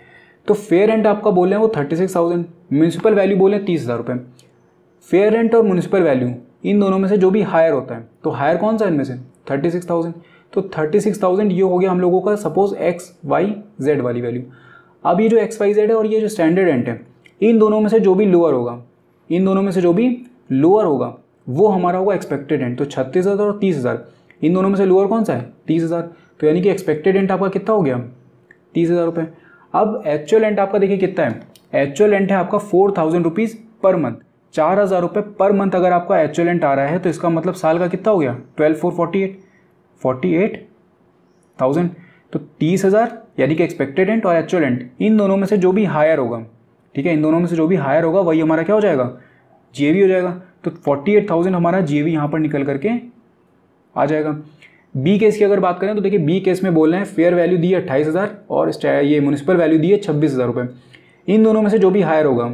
Speaker 1: तो फेयर रेंट आपका बोल रहे हैं वो thirty six thousand, municipal value बोले तीस हज़ार रुपये। फेयर रेंट और म्यूनसिपल वैल्यू इन दोनों में से जो भी हायर होता है, तो हायर कौन सा इनमें से, थर्टी सिक्स थाउजेंड। तो थर्टी सिक्स थाउजेंड ये हो गया हम लोगों का सपोज एक्स वाई जेड वाली वैल्यू। अब ये जो एक्स वाई जेड है और ये जो स्टैंडर्ड रेंट है, इन दोनों में से जो भी लोअर होगा, इन दोनों में से जो भी लोअर होगा वो हमारा होगा एक्सपेक्टेड रेंट। तो छत्तीस हज़ार और तीस हज़ार इन दोनों में से लोअर कौन सा है, तीस हज़ार। तो यानी कि एक्सपेक्टेड रेंट आपका कितना हो गया, तीस हज़ार रुपये। अब एक्चुअल रेंट आपका देखिए कितना है, एक्चुअल रेंट है आपका four thousand rupees per month, चार हज़ार रुपये पर मंथ अगर आपका एक्चुअल रेंट आ रहा है तो इसका मतलब साल का कितना हो गया, twelve four forty eight forty eight thousand. तो तीस हज़ार यानी कि एक्सपेक्टेड रेंट और एक्चुअल रेंट इन दोनों में से जो भी हायर होगा, ठीक है, इन दोनों में से जो भी हायर होगा वही हमारा क्या हो जाएगा, जीएवी हो जाएगा। तो फोर्टी एट थाउजेंड हमारा जीएवी यहाँ पर निकल करके आ जाएगा। बी केस की अगर बात करें तो देखिए बी केस में बोल रहे हैं फेयर वैल्यू दी है अट्ठाईस हज़ार और ये म्यूनसिपल वैल्यू दी है छब्बीस हज़ार रुपये। इन दोनों में से जो भी हायर होगा,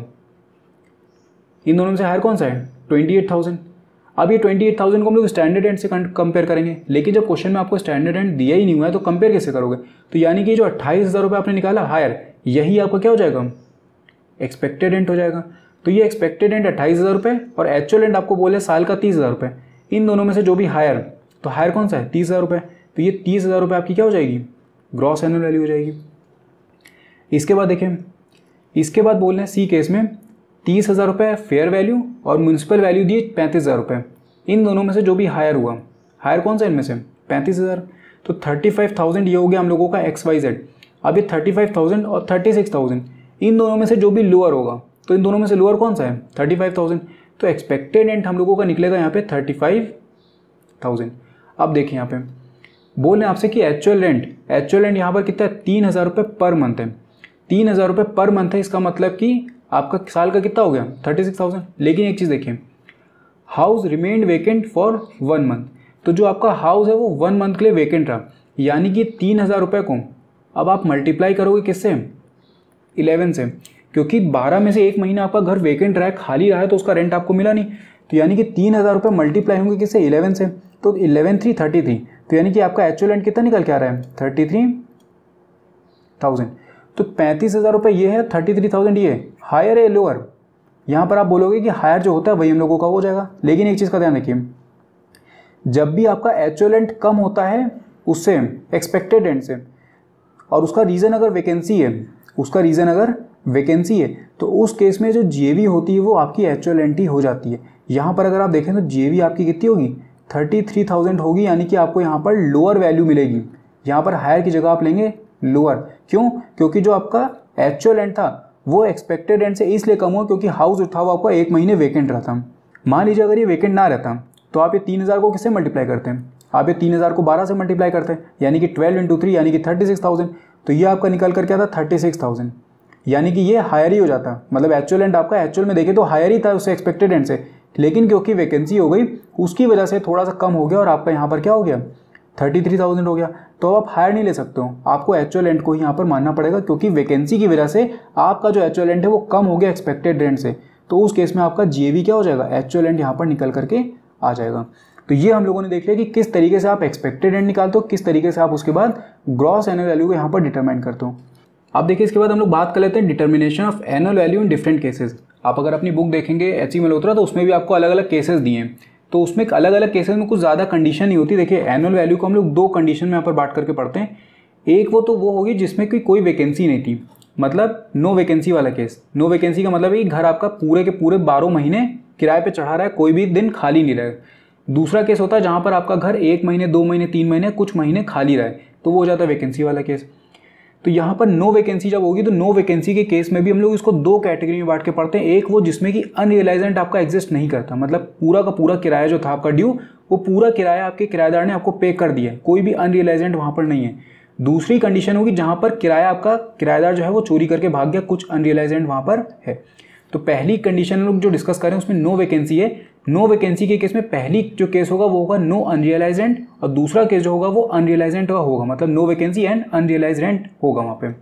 Speaker 1: इन दोनों में से हायर कौन सा है, ट्वेंटी एट थाउजेंड। अब ये ट्वेंटी एट थाउजेंड को हम लोग स्टैंडर्ड रेंट से कंपेयर करेंगे, लेकिन जब क्वेश्चन में आपको स्टैंडर्ड रेंट दिया ही नहीं हुआ है तो कंपेयर कैसे करोगे। तो यानी कि जो अट्ठाईस हज़ार रुपये आपने निकाला हायर, यही आपका क्या हो जाएगा, एक्सपेक्टेड रेंट हो जाएगा। तो ये एक्सपेक्टेड रेंट अट्ठाईस हज़ार रुपये और एक्चुअल रेंट आपको बोले साल का तीस हज़ार रुपये। इन दोनों में से जो भी हायर, तो हायर कौन सा है, तीस हज़ार रुपये। तो ये तीस हज़ार रुपये आपकी क्या हो जाएगी, ग्रॉस एनुअल वैल्यू हो जाएगी। इसके बाद देखें, इसके बाद बोल रहे हैं सी केस में तीस हज़ार रुपये फेयर वैल्यू और म्यूनसिपल वैल्यू दिए पैंतीस हज़ार रुपये। इन दोनों में से जो भी हायर हुआ, हायर कौन सा इनमें से, पैंतीस हज़ार। तो थर्टी फाइव थाउजेंड ये हो गया हम लोगों का एक्स वाई जेड। अब ये थर्टी फाइव थाउजेंड और थर्टी सिक्स थाउजेंड इन दोनों में से जो भी लोअर होगा, तो इन दोनों में से लोअर कौन सा है, थर्टी फाइव थाउजेंड। तो एक्सपेक्टेड रेंट हम लोगों का निकलेगा यहाँ पे थर्टी फाइव थाउजेंड। अब देखिए यहाँ पे बोल रहे हैं आपसे कि एक्चुअल रेंट, एक्चुअल रेंट यहाँ पर कितना है, तीन हज़ार रुपये पर मंथ है। तीन हज़ार रुपये पर मंथ है, इसका मतलब कि आपका साल का कितना हो गया, थर्टी सिक्स थाउजेंड। लेकिन एक चीज़ देखिए, house remained vacant for one month. तो जो आपका हाउस है वो वन मंथ के लिए वेकेंट रहा, यानी कि तीन हज़ार रुपये को अब आप मल्टीप्लाई करोगे किससे, इलेवन से, क्योंकि बारह में से एक महीना आपका घर वेकेंट रहा है, खाली रहा है, तो उसका रेंट आपको मिला नहीं। तो यानी कि तीन हज़ार रुपये मल्टीप्लाई होंगे किससे, इलेवन से। तो इलेवन थ्री थर्टी थ्री। तो यानी कि आपका एक्चुअल रेंट कितना निकल के आ रहा है, थर्टी थ्री थाउजेंड। तो पैंतीस हज़ार रुपये ये है, थर्टी थ्री थाउजेंड ये हायर है लोअर। यहाँ पर आप बोलोगे कि हायर जो होता है वही हम लोगों का हो जाएगा। लेकिन एक चीज़ का ध्यान रखिए, जब भी आपका एक्चुअल रेंट कम होता है उससे, एक्सपेक्टेड रेंट से, और उसका रीज़न अगर वैकेंसी है, उसका रीज़न अगर वैकेंसी है, तो उस केस में जो जीएवी होती है वो आपकी एक्चुअल रेंट ही हो जाती है। यहाँ पर अगर आप देखें तो जीएवी आपकी कितनी होगी, थर्टी थ्री थाउजेंड होगी, यानी कि आपको यहाँ पर लोअर वैल्यू मिलेगी। यहाँ पर हायर की जगह आप लेंगे लोअर। क्यों, क्योंकि जो आपका एक्चुअल रेंट था वो एक्सपेक्टेड रेंट से इसलिए कम हुआ क्योंकि हाउस उठा हुआ आपका एक महीने वेकेंट रहता। मान लीजिए अगर ये वेकेंट ना रहता तो आप ये तीन हज़ार को किससे मल्टीप्लाई करते हैं, आप ये तीन हज़ार को बारह से मल्टीप्लाई करते हैं, यानी कि ट्वेल्व इंटू थ्री यानी कि थर्टी सिक्स थाउजेंड। तो ये आपका निकल कर क्या था, थर्टी सिक्स थाउजेंड, यानी कि ये हायर ही हो जाता। मतलब एक्चुअल रेंट आपका एक्चुअल में देखें तो हायर ही था उससे एक्सपेक्टेड रेंट से, लेकिन क्योंकि वैकेंसी हो गई उसकी वजह से थोड़ा सा कम हो गया और आपका यहाँ पर क्या हो गया, थर्टी थ्री थाउजेंड हो गया। तो आप हायर नहीं ले सकते हो, आपको एक्चुअल रेंट को ही यहाँ पर मानना पड़ेगा, क्योंकि वैकेंसी की वजह से आपका जो एक्चुअल रेंट है वो कम हो गया एक्सपेक्टेड रेंट से। तो उस केस में आपका जीएवी क्या हो जाएगा, एक्चुअल रेंट यहाँ पर निकल करके आ जाएगा। तो ये हम लोगों ने देख लिया कि किस तरीके से आप एक्सपेक्टेड रेंट निकालते हो, किस तरीके से आप उसके बाद ग्रॉस एनुअल वैल्यू को यहाँ पर डिटरमाइन करते हो। अब देखिए इसके बाद हम लोग बात कर लेते हैं determination of annual value in different cases. आप अगर अपनी बुक देखेंगे एच ई मल्होत्रा तो उसमें भी आपको अलग अलग केसेस दिए हैं। तो उसमें अलग अलग केसेस में कुछ ज़्यादा कंडीशन नहीं होती। देखिए एनुअल वैल्यू को हम लोग दो कंडीशन में यहाँ पर बांट करके पढ़ते हैं। एक वो तो वो होगी जिसमें कि कोई वैकेंसी नहीं थी, मतलब नो वैकेंसी वाला केस। नो वैकेंसी का मतलब है कि घर आपका पूरे के पूरे बारह महीने किराए पे चढ़ा रहा है, कोई भी दिन खाली नहीं रहा है। दूसरा केस होता है जहाँ पर आपका घर एक महीने, दो महीने, तीन महीने, कुछ महीने खाली रहा है, तो वो हो जाता है वैकेंसी वाला केस। तो यहाँ पर नो वैकेंसी जब होगी तो नो वैकेंसी के केस में भी हम लोग इसको दो कैटेगरी में बांट के पढ़ते हैं। एक वो जिसमें कि अनरियलाइज आपका एग्जिस्ट नहीं करता, मतलब पूरा का पूरा किराया जो था आपका ड्यू, वो पूरा किराया आपके किराएदार ने आपको पे कर दिया है, कोई भी अनरियलाइज वहाँ पर नहीं है। दूसरी कंडीशन होगी जहाँ पर किराया आपका किराएदार जो है वो चोरी करके भाग गया, कुछ अनरियलाइज वहाँ पर है। तो पहली कंडीशन लोग जो डिस्कस करें उसमें नो वैकेंसी है। नो वैकेंसी के केस में पहली जो केस होगा वो होगा नो अनरियलाइज रेंट, और दूसरा केस जो होगा वो अनरियलाइज रेंट का होगा, मतलब no vacancy and unrealised rent होगा वहाँ पे।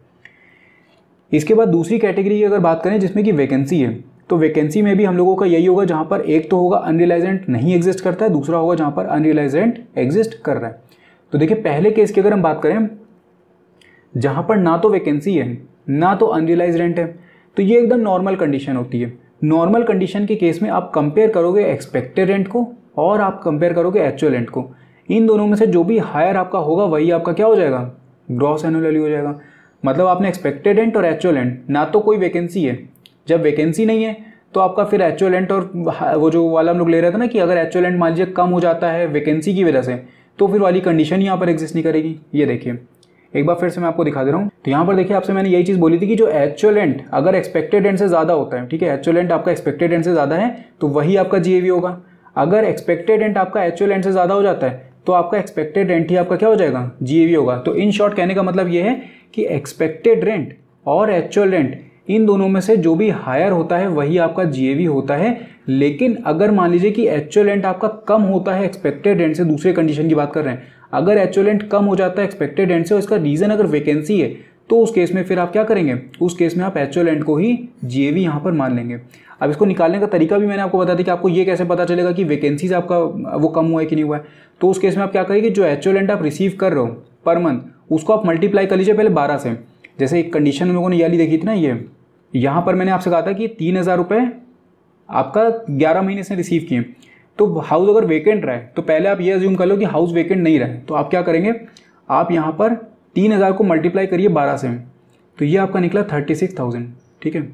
Speaker 1: इसके बाद दूसरी कैटेगरी की अगर बात करें जिसमें कि वैकेंसी है, तो वैकेंसी में भी हम लोगों का यही होगा जहाँ पर एक तो होगा अनरियलाइज रेंट नहीं एग्जिस्ट करता है, दूसरा होगा जहाँ पर अनरियलाइज रेंट एग्जिस्ट कर रहा है। तो देखिए पहले केस की अगर हम बात करें जहाँ पर ना तो वैकेंसी है ना तो अनरियलाइज रेंट है। तो ये एकदम नॉर्मल कंडीशन होती है। नॉर्मल कंडीशन के केस में आप कंपेयर करोगे एक्सपेक्टेड रेंट को और आप कंपेयर करोगे एक्चुअल रेंट को। इन दोनों में से जो भी हायर आपका होगा वही आपका क्या हो जाएगा, ग्रॉस एनुअल वैल्यू हो जाएगा। मतलब आपने एक्सपेक्टेड रेंट और एक्चुअल रेंट, ना तो कोई वैकेंसी है, जब वैकेंसी नहीं है तो आपका फिर एक्चुअल रेंट और वो जो वाला हम लोग ले रहे थे ना कि अगर एक्चुअल रेंट मान लीजिए कम हो जाता है वैकेंसी की वजह से, तो फिर वाली कंडीशन यहाँ पर एग्जिस्ट नहीं करेगी। ये देखिए एक बार फिर से मैं आपको दिखा दे रहा हूँ। तो यहाँ पर देखिए आपसे मैंने यही चीज़ बोली थी कि जो एक्चुअल रेंट अगर एक्सपेक्टेड रेंट से ज़्यादा होता है, ठीक है, एक्चुअल रेंट आपका एक्सपेक्टेड रेंट से ज़्यादा है तो वही आपका जीएवी होगा। अगर एक्सपेक्टेड रेंट आपका एक्चुअल रेंट से ज़्यादा हो जाता है तो आपका एक्सपेक्टेड रेंट ही आपका क्या हो जाएगा, जीएवी होगा। तो इन शॉर्ट कहने का मतलब ये है कि एक्सपेक्टेड रेंट और एक्चुअल रेंट इन दोनों में से जो भी हायर होता है वही आपका जीएवी होता है। लेकिन अगर मान लीजिए कि एक्चुअल रेंट आपका कम होता है एक्सपेक्टेड रेंट से, दूसरे कंडीशन की बात कर रहे हैं, अगर एक्चुअल रेंट कम हो जाता है एक्सपेक्टेड रेंट से और इसका रीजन अगर वैकेंसी है, तो उस केस में फिर आप क्या करेंगे, उस केस में आप एक्चुअल रेंट को ही जीएवी यहाँ पर मान लेंगे। अब इसको निकालने का तरीका भी मैंने आपको बता दिया कि आपको ये कैसे पता चलेगा कि वैकेंसीज आपका वो कम हुआ है कि नहीं हुआ है। तो उस केस में आप क्या करेंगे, जो एक्चुअल रेंट आप रिसीव कर रहे हो पर मंथ उसको आप मल्टीप्लाई कर लीजिए पहले बारह से। जैसे एक कंडीशन हम लोगों ने याली देखी थी ना, ये यहाँ पर मैंने आपसे कहा था कि तीन हज़ार रुपये आपका ग्यारह महीने से रिसीव किए, तो हाउस अगर वेकेंट रहा है तो पहले आप ये अज्यूम कर लो कि हाउस वेकेंट नहीं रहा है। तो आप क्या करेंगे, आप यहाँ पर तीन हज़ार को मल्टीप्लाई करिए बारह से, तो ये आपका निकला थर्टी सिक्स थाउजेंड, ठीक है।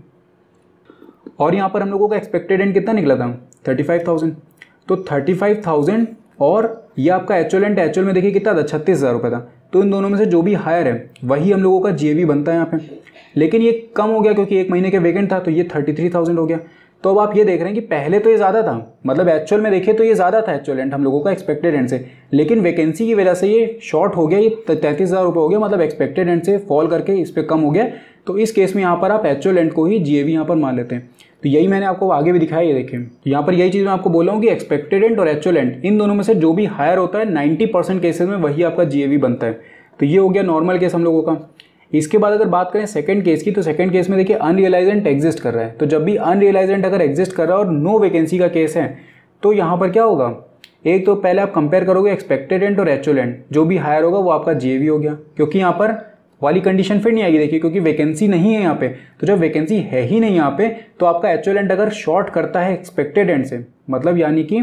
Speaker 1: और यहाँ पर हम लोगों का एक्सपेक्टेड रेंट कितना निकला था, थर्टी फाइव थाउजेंड। तो थर्टी फाइव थाउजेंड और ये आपका एक्चुअल रेंट, एक्चुअल में देखिए कितना था, छत्तीस हज़ार रुपये था। तो इन दोनों में से जो भी हायर है वही हम लोगों का जीएवी बनता है यहाँ पे। लेकिन ये कम हो गया क्योंकि एक महीने के वेकेंट था, तो ये थर्टी थ्री थाउजेंड हो गया। तो अब आप ये देख रहे हैं कि पहले तो ये ज़्यादा था, मतलब एक्चुअल में देखिए तो ये ज़्यादा था एक्चुअल रेंट हम लोगों का एक्सपेक्टेड रेंट से, लेकिन वैकेंसी की वजह से ये शॉर्ट हो गया, ये तैंतीस हज़ार रुपये हो गया, मतलब एक्सपेक्टेड रेंट से फॉल करके इस पर कम हो गया। तो इस केस में यहाँ पर आप एक्चुअल रेंट को ही जीएवी यहाँ पर मान लेते हैं। तो यही मैंने आपको आगे भी दिखाया, ये देखें यहाँ पर यही चीज़ मैं आपको बोल रहा हूँ कि एक्सपेक्टेड रेंट और एक्चुअल रेंट इन दोनों में से जो भी हायर होता है नाइन्टी परसेंट केसेज में वही आपका जीएवी बनता है। तो ये हो गया नॉर्मल केस हम लोगों का। इसके बाद अगर बात करें सेकंड केस की, तो सेकंड केस में देखिए अनरियलाइज रेंट एग्जिस्ट कर रहा है। तो जब भी अनरियलाइज रेंट अगर एग्जिस्ट कर रहा है और नो वैकेंसी का केस है, तो यहाँ पर क्या होगा, एक तो पहले आप कंपेयर करोगे एक्सपेक्टेड रेंट और एक्चुअल रेंट, जो भी हायर होगा वो आपका जीएवी हो गया, क्योंकि यहाँ पर वाली कंडीशन फिर नहीं आएगी। देखिए क्योंकि वैकेंसी नहीं है यहाँ पे, तो जब वैकेंसी है ही नहीं यहाँ पे, तो आपका एक्चुअल रेंट अगर शॉर्ट करता है एक्सपेक्टेड रेंट से, मतलब यानी कि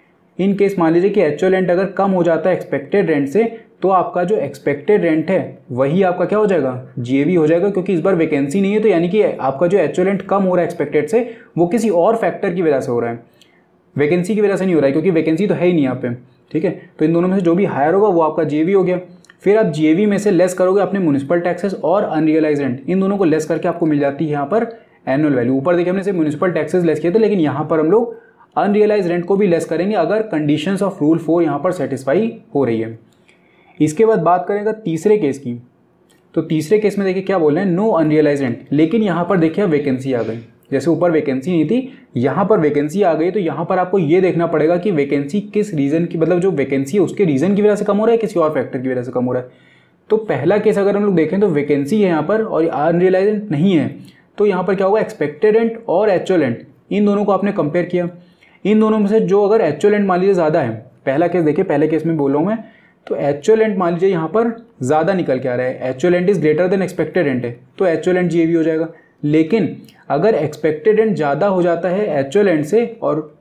Speaker 1: इन केस मान लीजिए कि एक्चुअल रेंट अगर कम हो जाता है एक्सपेक्टेड रेंट से, तो आपका जो एक्सपेक्टेड रेंट है वही आपका क्या हो जाएगा, जीएवी हो जाएगा। क्योंकि इस बार वैकेंसी नहीं है, तो यानी कि आपका जो एक्चुअल रेंट कम हो रहा है एक्सपेक्टेड से, वो किसी और फैक्टर की वजह से हो रहा है, वैकेंसी की वजह से नहीं हो रहा है, क्योंकि वैकेंसी तो है ही नहीं यहाँ पे, ठीक है। तो इन दोनों में से जो भी हायर होगा वो आपका जीएवी हो गया। फिर आप जीएवी में से लेस करोगे अपने म्युनिसिपल टैक्सेस और अनरियलाइज रेंट, इन दोनों को लेस करके आपको मिल जाती है यहाँ पर एनुअल वैल्यू। ऊपर देखिए हमने सिर्फ म्युनिसिपल टैक्सेस लेस किए थे, लेकिन यहाँ पर हम लोग अनरियलाइज रेंट को भी लेस करेंगे अगर कंडीशंस ऑफ रूल फोर यहाँ पर सेटिस्फाई हो रही है। इसके बाद बात करेंगे तीसरे केस की, तो तीसरे केस में देखिए क्या बोल रहे हैं, नो अनरियलाइज रेंट, लेकिन यहाँ पर देखिए वैकेंसी आ गई। जैसे ऊपर वैकेंसी नहीं थी, यहाँ पर वैकेंसी आ गई, तो यहाँ पर आपको ये देखना पड़ेगा कि वैकेंसी किस रीजन की, मतलब जो वैकेंसी है उसके रीजन की वजह से कम हो रहा है, किसी और फैक्टर की वजह से कम हो रहा है। तो पहला केस अगर हम लोग देखें तो वैकेंसी है यहाँ पर और अनरियलाइज रेंट नहीं है, तो यहाँ पर क्या होगा, एक्सपेक्टेड रेंट और एक्चुअल रेंट इन दोनों को आपने कंपेयर किया। इन दोनों में से जो अगर एक्चुअल रेंट मान लीजिए ज़्यादा है, पहला केस देखिए, पहले केस में बोल रहा हूँ मैं, तो एक्चुअल रेंट मान लीजिए यहाँ पर ज़्यादा निकल के आ रहा है, actual rent is greater than expected rent है, तो एक्चुअल रेंट जीएवी हो जाएगा। लेकिन अगर एक्सपेक्टेड रेंट ज़्यादा हो जाता है एक्चुअल रेंट से और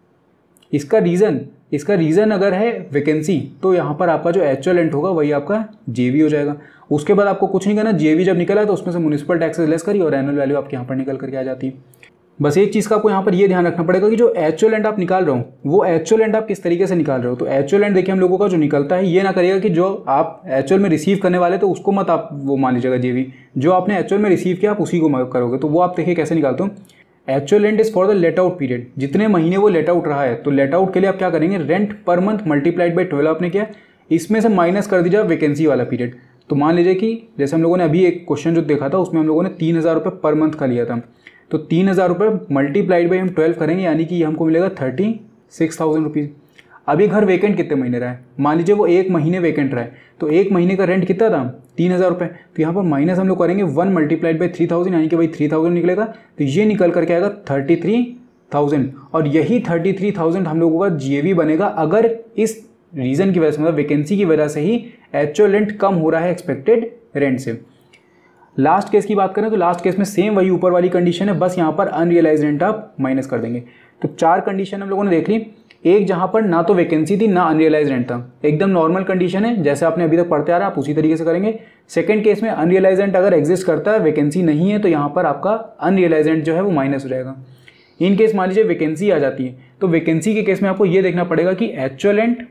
Speaker 1: इसका रीज़न इसका रीज़न अगर है वैकेंसी, तो यहाँ पर आपका जो एक्चुअल रेंट होगा वही आपका जीएवी हो जाएगा। उसके बाद आपको कुछ नहीं करना, जीएवी जब निकला तो उसमें से म्युनिसिपल टैक्सेस लेस करिए और एनुअल वैल्यू आपके यहाँ पर निकल करके आ जाती है। बस एक चीज़ का आपको यहाँ पर ये ध्यान रखना पड़ेगा कि जो एक्चुअल रेंट आप निकाल रहे हो वो एक्चुअल रेंट आप किस तरीके से निकाल रहे हो। तो एक्चुअल रेंट देखिए हम लोगों का जो निकलता है, ये ना करिएगा कि जो आप एक्चुअल में रिसीव करने वाले तो उसको मत आप वो मान लीजिएगा जीएवी, जो आपने एक्चुअल में रिसीव किया आप उसी को करोगे। तो वो आप देखिए कैसे निकालते हो, actual rent is for the let out period, जितने महीने वो लेट आउट रहा है, तो लेट आउट के लिए आप क्या करेंगे, rent per month multiplied by twelve आपने किया, इसमें से माइनस कर दीजिए वैकेंसी वाला पीरियड। तो मान लीजिए कि जैसे हम लोगों ने अभी एक क्वेश्चन जो देखा था उसमें हम लोगों ने तीन हज़ार रुपये पर मंथ का लिया था, तो तीन हज़ार रुपये मल्टीप्लाइड बाई हम ट्वेल्व करेंगे, यानी कि ये हमको मिलेगा थर्टी सिक्स थाउजेंड रुपीज़। अब ये घर वेकेंट कितने महीने रहा है, मान लीजिए वो एक महीने वेकेंट रहा है, तो एक महीने का रेंट कितना था, तीन हज़ार रुपये। तो यहाँ पर माइनस हम लोग करेंगे one multiplied by three thousand, यानी कि भाई थ्री थाउजेंड निकलेगा, तो ये निकल करके आएगा थर्टी थ्री थाउजेंड। और यही थर्टी थ्री थाउजेंड हम लोगों का जीएवी बनेगा अगर इस रीज़न की वजह से, मतलब वैकेंसी की वजह से ही एक्चुअल रेंट कम हो रहा है एक्सपेक्टेड रेंट से। लास्ट केस की बात करें तो लास्ट केस में सेम वही ऊपर वाली कंडीशन है, बस यहाँ पर अनरियलाइज रेंट आप माइनस कर देंगे। तो चार कंडीशन हम लोगों ने देख ली। एक जहाँ पर ना तो वैकेंसी थी ना अनरियलाइज रेंट था, एकदम नॉर्मल कंडीशन है जैसे आपने अभी तक पढ़ते आ रहा है, आप उसी तरीके से करेंगे। सेकंड केस में अनरियलाइज रेंट अगर एग्जिस्ट करता है, वैकेंसी नहीं है, तो यहाँ पर आपका अनरियलाइज रेंट जो है वो माइनस हो जाएगा। इन केस मान लीजिए वैकेंसी आ जाती है, तो वैकेंसी के केस में आपको ये देखना पड़ेगा कि एक्चुअल रेंट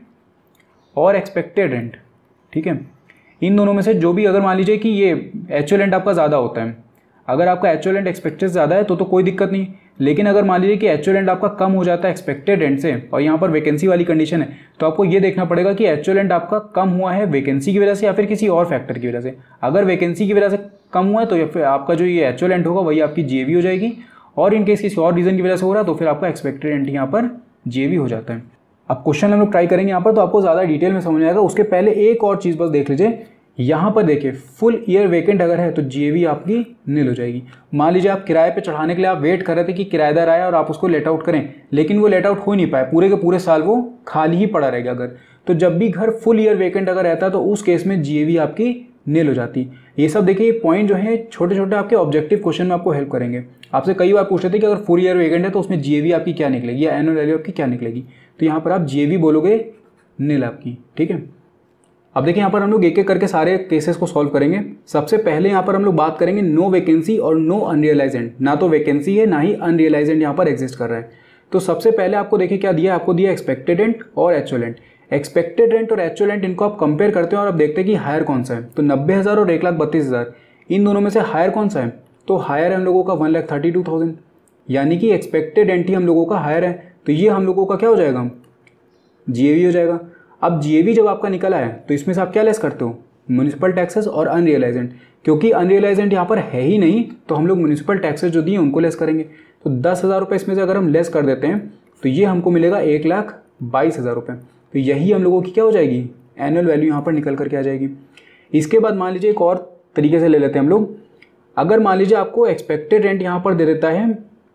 Speaker 1: और एक्सपेक्टेड रेंट, ठीक है, इन दोनों में से जो भी, अगर मान लीजिए कि ये एक्चुअल रेंट आपका ज़्यादा होता है, अगर आपका एक्चुअल रेंट एक्सपेक्टेड ज़्यादा है तो तो कोई दिक्कत नहीं। लेकिन अगर मान लीजिए कि एक्चुअल रेंट आपका कम हो जाता है एक्सपेक्टेड रेंट से और यहाँ पर वैकेंसी वाली कंडीशन है, तो आपको ये देखना पड़ेगा कि एक्चुअल रेंट आपका कम हुआ है वैकेंसी की वजह से या फिर किसी और फैक्टर की वजह से। अगर वैकेंसी की वजह से कम हुआ है तो फिर आपका जो ये एक्चुअल रेंट होगा वही आपकी जेवी हो जाएगी, और इन केस किसी और रीज़न की वजह से हो रहा है तो फिर आपका एक्सपेक्टेड रेंट यहाँ पर जेवी हो जाता है। अब क्वेश्चन हम लोग ट्राई करेंगे यहाँ पर, तो आपको ज़्यादा डिटेल में समझ आएगा। उसके पहले एक और चीज़ बस देख लीजिए, यहाँ पर देखिए फुल ईयर वेकेंट अगर है तो जेवी आपकी नील हो जाएगी। मान लीजिए आप किराए पे चढ़ाने के लिए आप वेट कर रहे थे कि किराएदार आए और आप उसको लेट आउट करें, लेकिन वो लेट आउट हो नहीं पाया, पूरे के पूरे साल वो खाली ही पड़ा रहेगा अगर, तो जब भी घर फुल ईयर वेकेंट अगर रहता है तो उस केस में जेवी आपकी नील हो जाती। ये सब देखिए ये पॉइंट जो है छोटे छोटे आपके ऑब्जेक्टिव क्वेश्चन में आपको हेल्प करेंगे। आपसे कई बार पूछ रहे थे कि अगर फुल ईयर वेकेंट है तो उसमें जेवी आपकी क्या निकलेगी या एनुअल वैल्यू आपकी क्या निकलेगी, तो यहाँ पर आप जेवी बोलोगे नील आपकी, ठीक है। अब देखिए यहाँ पर हम लोग एक एक करके सारे केसेस को सॉल्व करेंगे। सबसे पहले यहाँ पर हम लोग बात करेंगे नो वैकेंसी और नो अनरियलाइज रेंट, ना तो वैकेंसी है ना ही अनरियलाइज रेंट यहाँ पर एग्जिस्ट कर रहा है। तो सबसे पहले आपको देखिए क्या दिया, आपको दिया एक्सपेक्टेड रेंट और एक्चुअल रेंट। एक्सपेक्टेड रेंट और एक्चुअल रेंट इनको आप कंपेयर करते हो और आप देखते हैं कि हायर कौन सा है, तो नब्बे हज़ार और एक लाख बत्तीस हज़ार इन दोनों में से हायर कौन सा है, तो हायर है हम लोगों का one lakh thirty two thousand, यानी कि एक्सपेक्टेड रेंट ही हम लोगों का हायर है, तो ये हम लोगों का क्या हो जाएगा, जीएवी हो जाएगा। अब जीएवी जब आपका निकला है तो इसमें से आप क्या लेस करते हो, म्युनिसिपल टैक्सेस और अनरियलाइज रेंट, क्योंकि अनरियलाइज रेंट यहाँ पर है ही नहीं तो हम लोग म्युनिसिपल टैक्सेस जो दिए उनको लेस करेंगे। तो दस हज़ार रुपये इसमें से अगर हम लेस कर देते हैं तो ये हमको मिलेगा एक लाख बाईस हज़ार रुपये, तो यही हम लोगों की क्या हो जाएगी, एनुअल वैल्यू यहाँ पर निकल करके आ जाएगी। इसके बाद मान लीजिए एक और तरीके से ले लेते हैं हम लोग, अगर मान लीजिए आपको एक्सपेक्टेड रेंट यहाँ पर दे देता है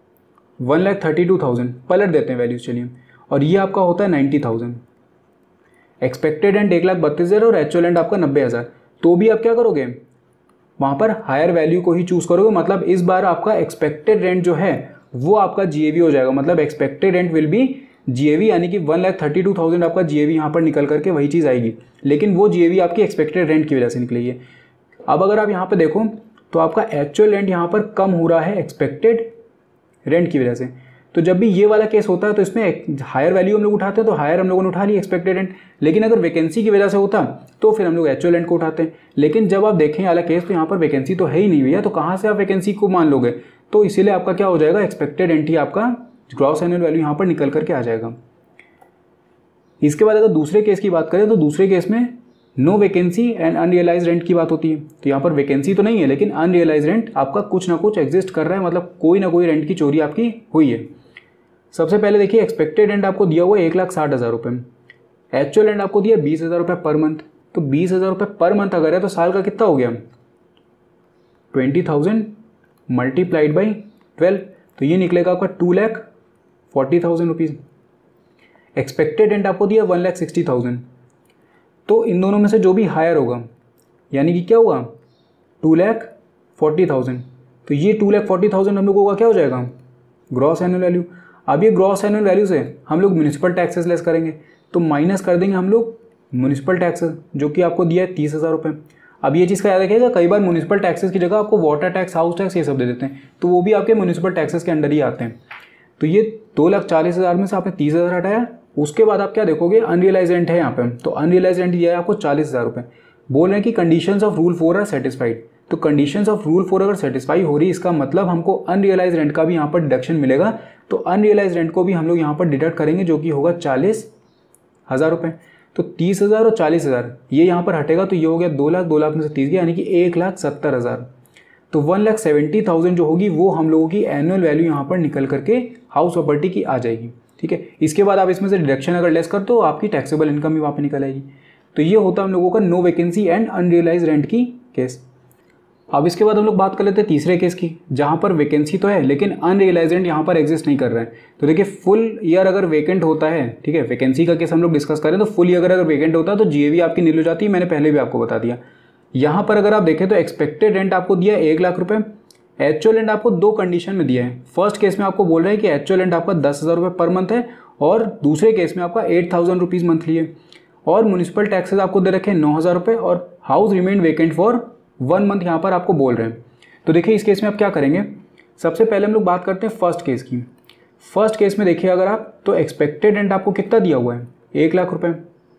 Speaker 1: one lakh thirty two thousand, पलट देते हैं वैल्यूज चलिए, और ये आपका होता है नाइन्टी थाउजेंड, एक्सपेक्टेड रेंट एक लाख बत्तीस हज़ार और एक्चुअल रेंट आपका नब्बे हज़ार, तो भी आप क्या करोगे, वहाँ पर हायर वैल्यू को ही चूज़ करोगे। मतलब इस बार आपका एक्सपेक्टेड रेंट जो है वो आपका जीएवी हो जाएगा, मतलब expected rent will be GAV, यानी कि one lakh thirty two thousand आपका जीएवी यहाँ पर निकल करके वही चीज़ आएगी, लेकिन वो जीएवी आपकी एक्सपेक्टेड रेंट की वजह से निकलेगी। अब अगर आप यहाँ पे देखो तो आपका एक्चुअल रेंट यहाँ पर कम हो रहा है एक्सपेक्टेड रेंट की वजह से, तो जब भी ये वाला केस होता है तो इसमें हायर वैल्यू हम लोग उठाते हैं, तो हायर हम लोगों ने उठा ली एक्सपेक्टेड रेंट, लेकिन अगर वैकेंसी की वजह से होता तो फिर हम लोग एक्चुअल रेंट को उठाते हैं। लेकिन जब आप देखें वाला केस तो यहाँ पर वैकेंसी तो है ही नहीं भैया, तो कहाँ से आप वैकेंसी को मान लोगे, तो इसीलिए आपका क्या हो जाएगा, एक्सपेक्टेड रेंट ही आपका ग्रॉस एनुअल वैल्यू यहाँ पर निकल करके आ जाएगा। इसके बाद अगर दूसरे केस की बात करें तो दूसरे केस में no vacancy and unrealised rent की बात होती है, तो यहाँ पर वैकेंसी तो नहीं है लेकिन अनरियलाइज रेंट आपका कुछ ना कुछ एग्जिस्ट कर रहा है, मतलब कोई ना कोई रेंट की चोरी आपकी हुई है। सबसे पहले देखिए एक्सपेक्टेड रेंट आपको दिया हुआ है एक लाख साठ हज़ार रुपये, एक्चुअल रेंट आपको दिया बीस हज़ार रुपये पर मंथ, तो बीस हज़ार रुपये पर मंथ अगर है तो साल का कितना हो गया, twenty thousand multiplied by twelve, तो ये निकलेगा आपका two lakh forty thousand rupees. Expected rent आपको दिया वन लैख सिक्सटी थाउजेंड, तो इन दोनों में से जो भी हायर होगा यानी कि क्या हुआ, टू लैख फोर्टी थाउजेंड, तो ये टू लैख फोर्टी थाउजेंड हम लोगों का क्या हो जाएगा, ग्रॉस एनुअल वैल्यू। अब ये ग्रॉस एनुअल वैल्यू से हम लोग म्युनिसिपल टैक्सेस लेस करेंगे, तो माइनस कर देंगे हम लोग म्युनिसिपल टैक्सेस जो कि आपको दिया है तीस हज़ार रुपये। अब ये चीज़ का याद रखिएगा, कई बार म्युनिसिपल टैक्सेस की जगह आपको वाटर टैक्स, हाउस टैक्स ये सब दे देते हैं, तो वो भी आपके म्युनिसिपल टैक्सेस के अंडर ही आते हैं। तो ये दो लाख चालीस हज़ार में से आपने तीस हज़ार हटाया, उसके बाद आप क्या देखोगे, अनरियलाइज रेंट है यहाँ पे, तो अनरियलाइज रेंट दिया है आपको चालीस हज़ार रुपये। बोल रहे हैं कि conditions of rule four are satisfied, तो कंडीशंस ऑफ रूल फोर अगर सेटिस्फाई हो रही, इसका मतलब हमको अनरियलाइज रेंट का भी यहाँ पर डिडक्शन मिलेगा, तो अनरियलाइज रेंट को भी हम लोग यहाँ पर डिडक्ट करेंगे जो कि होगा चालीस हज़ार रुपये। तो तीस हज़ार और चालीस हज़ार ये यहाँ पर हटेगा, तो ये हो गया दो लाख, दो लाख में से तीस गया यानी कि एक लाख सत्तर हज़ार, तो वन लाख सेवेंटी थाउजेंड जो होगी वो हम लोगों की एनुअल वैल्यू यहाँ पर निकल करके हाउस प्रॉपर्टी की आ जाएगी। ठीक है, इसके बाद आप इसमें से डिडक्शन अगर लेस कर तो आपकी टैक्सेबल इनकम भी वहाँ पर निकल आएगी। तो ये होता है हम लोगों का no vacancy and unrealised rent की केस। अब इसके बाद हम लोग बात कर लेते हैं तीसरे केस की, जहाँ पर वैकेंसी तो है लेकिन अनरियलाइज रेंट यहाँ पर एग्जिस्ट नहीं कर रहा है। तो देखिए फुल ईयर अगर वेकेंट होता है, ठीक है, वैकेंसी का केस हम लोग डिस्कस करें तो फुल ईयर अगर वैकेंट होता है तो जीएवी आपकी नील हो जाती है, मैंने पहले भी आपको बता दिया। यहाँ पर अगर आप देखें तो एक्सपेक्टेड रेंट आपको दिया है एक लाख रुपए, एक्चुअल रेंट आपको दो कंडीशन में दिया है। फर्स्ट केस में आपको बोल रहे हैं कि एक्चुअल रेंट आपका दस हज़ार रुपये पर मंथ है और दूसरे केस में आपका एट थाउजेंड रुपीज़ मंथली है। और म्यूनिसिपल टैक्सेस आपको दे रखे हैं नौ हज़ार रुपये और house remain vacant for one month यहाँ पर आपको बोल रहे हैं। तो देखिए इस केस में आप क्या करेंगे, सबसे पहले हम लोग बात करते हैं फर्स्ट केस की। फर्स्ट केस में देखिए अगर आप तो एक्सपेक्टेड रेंट आपको कितना दिया हुआ है एक लाख रुपए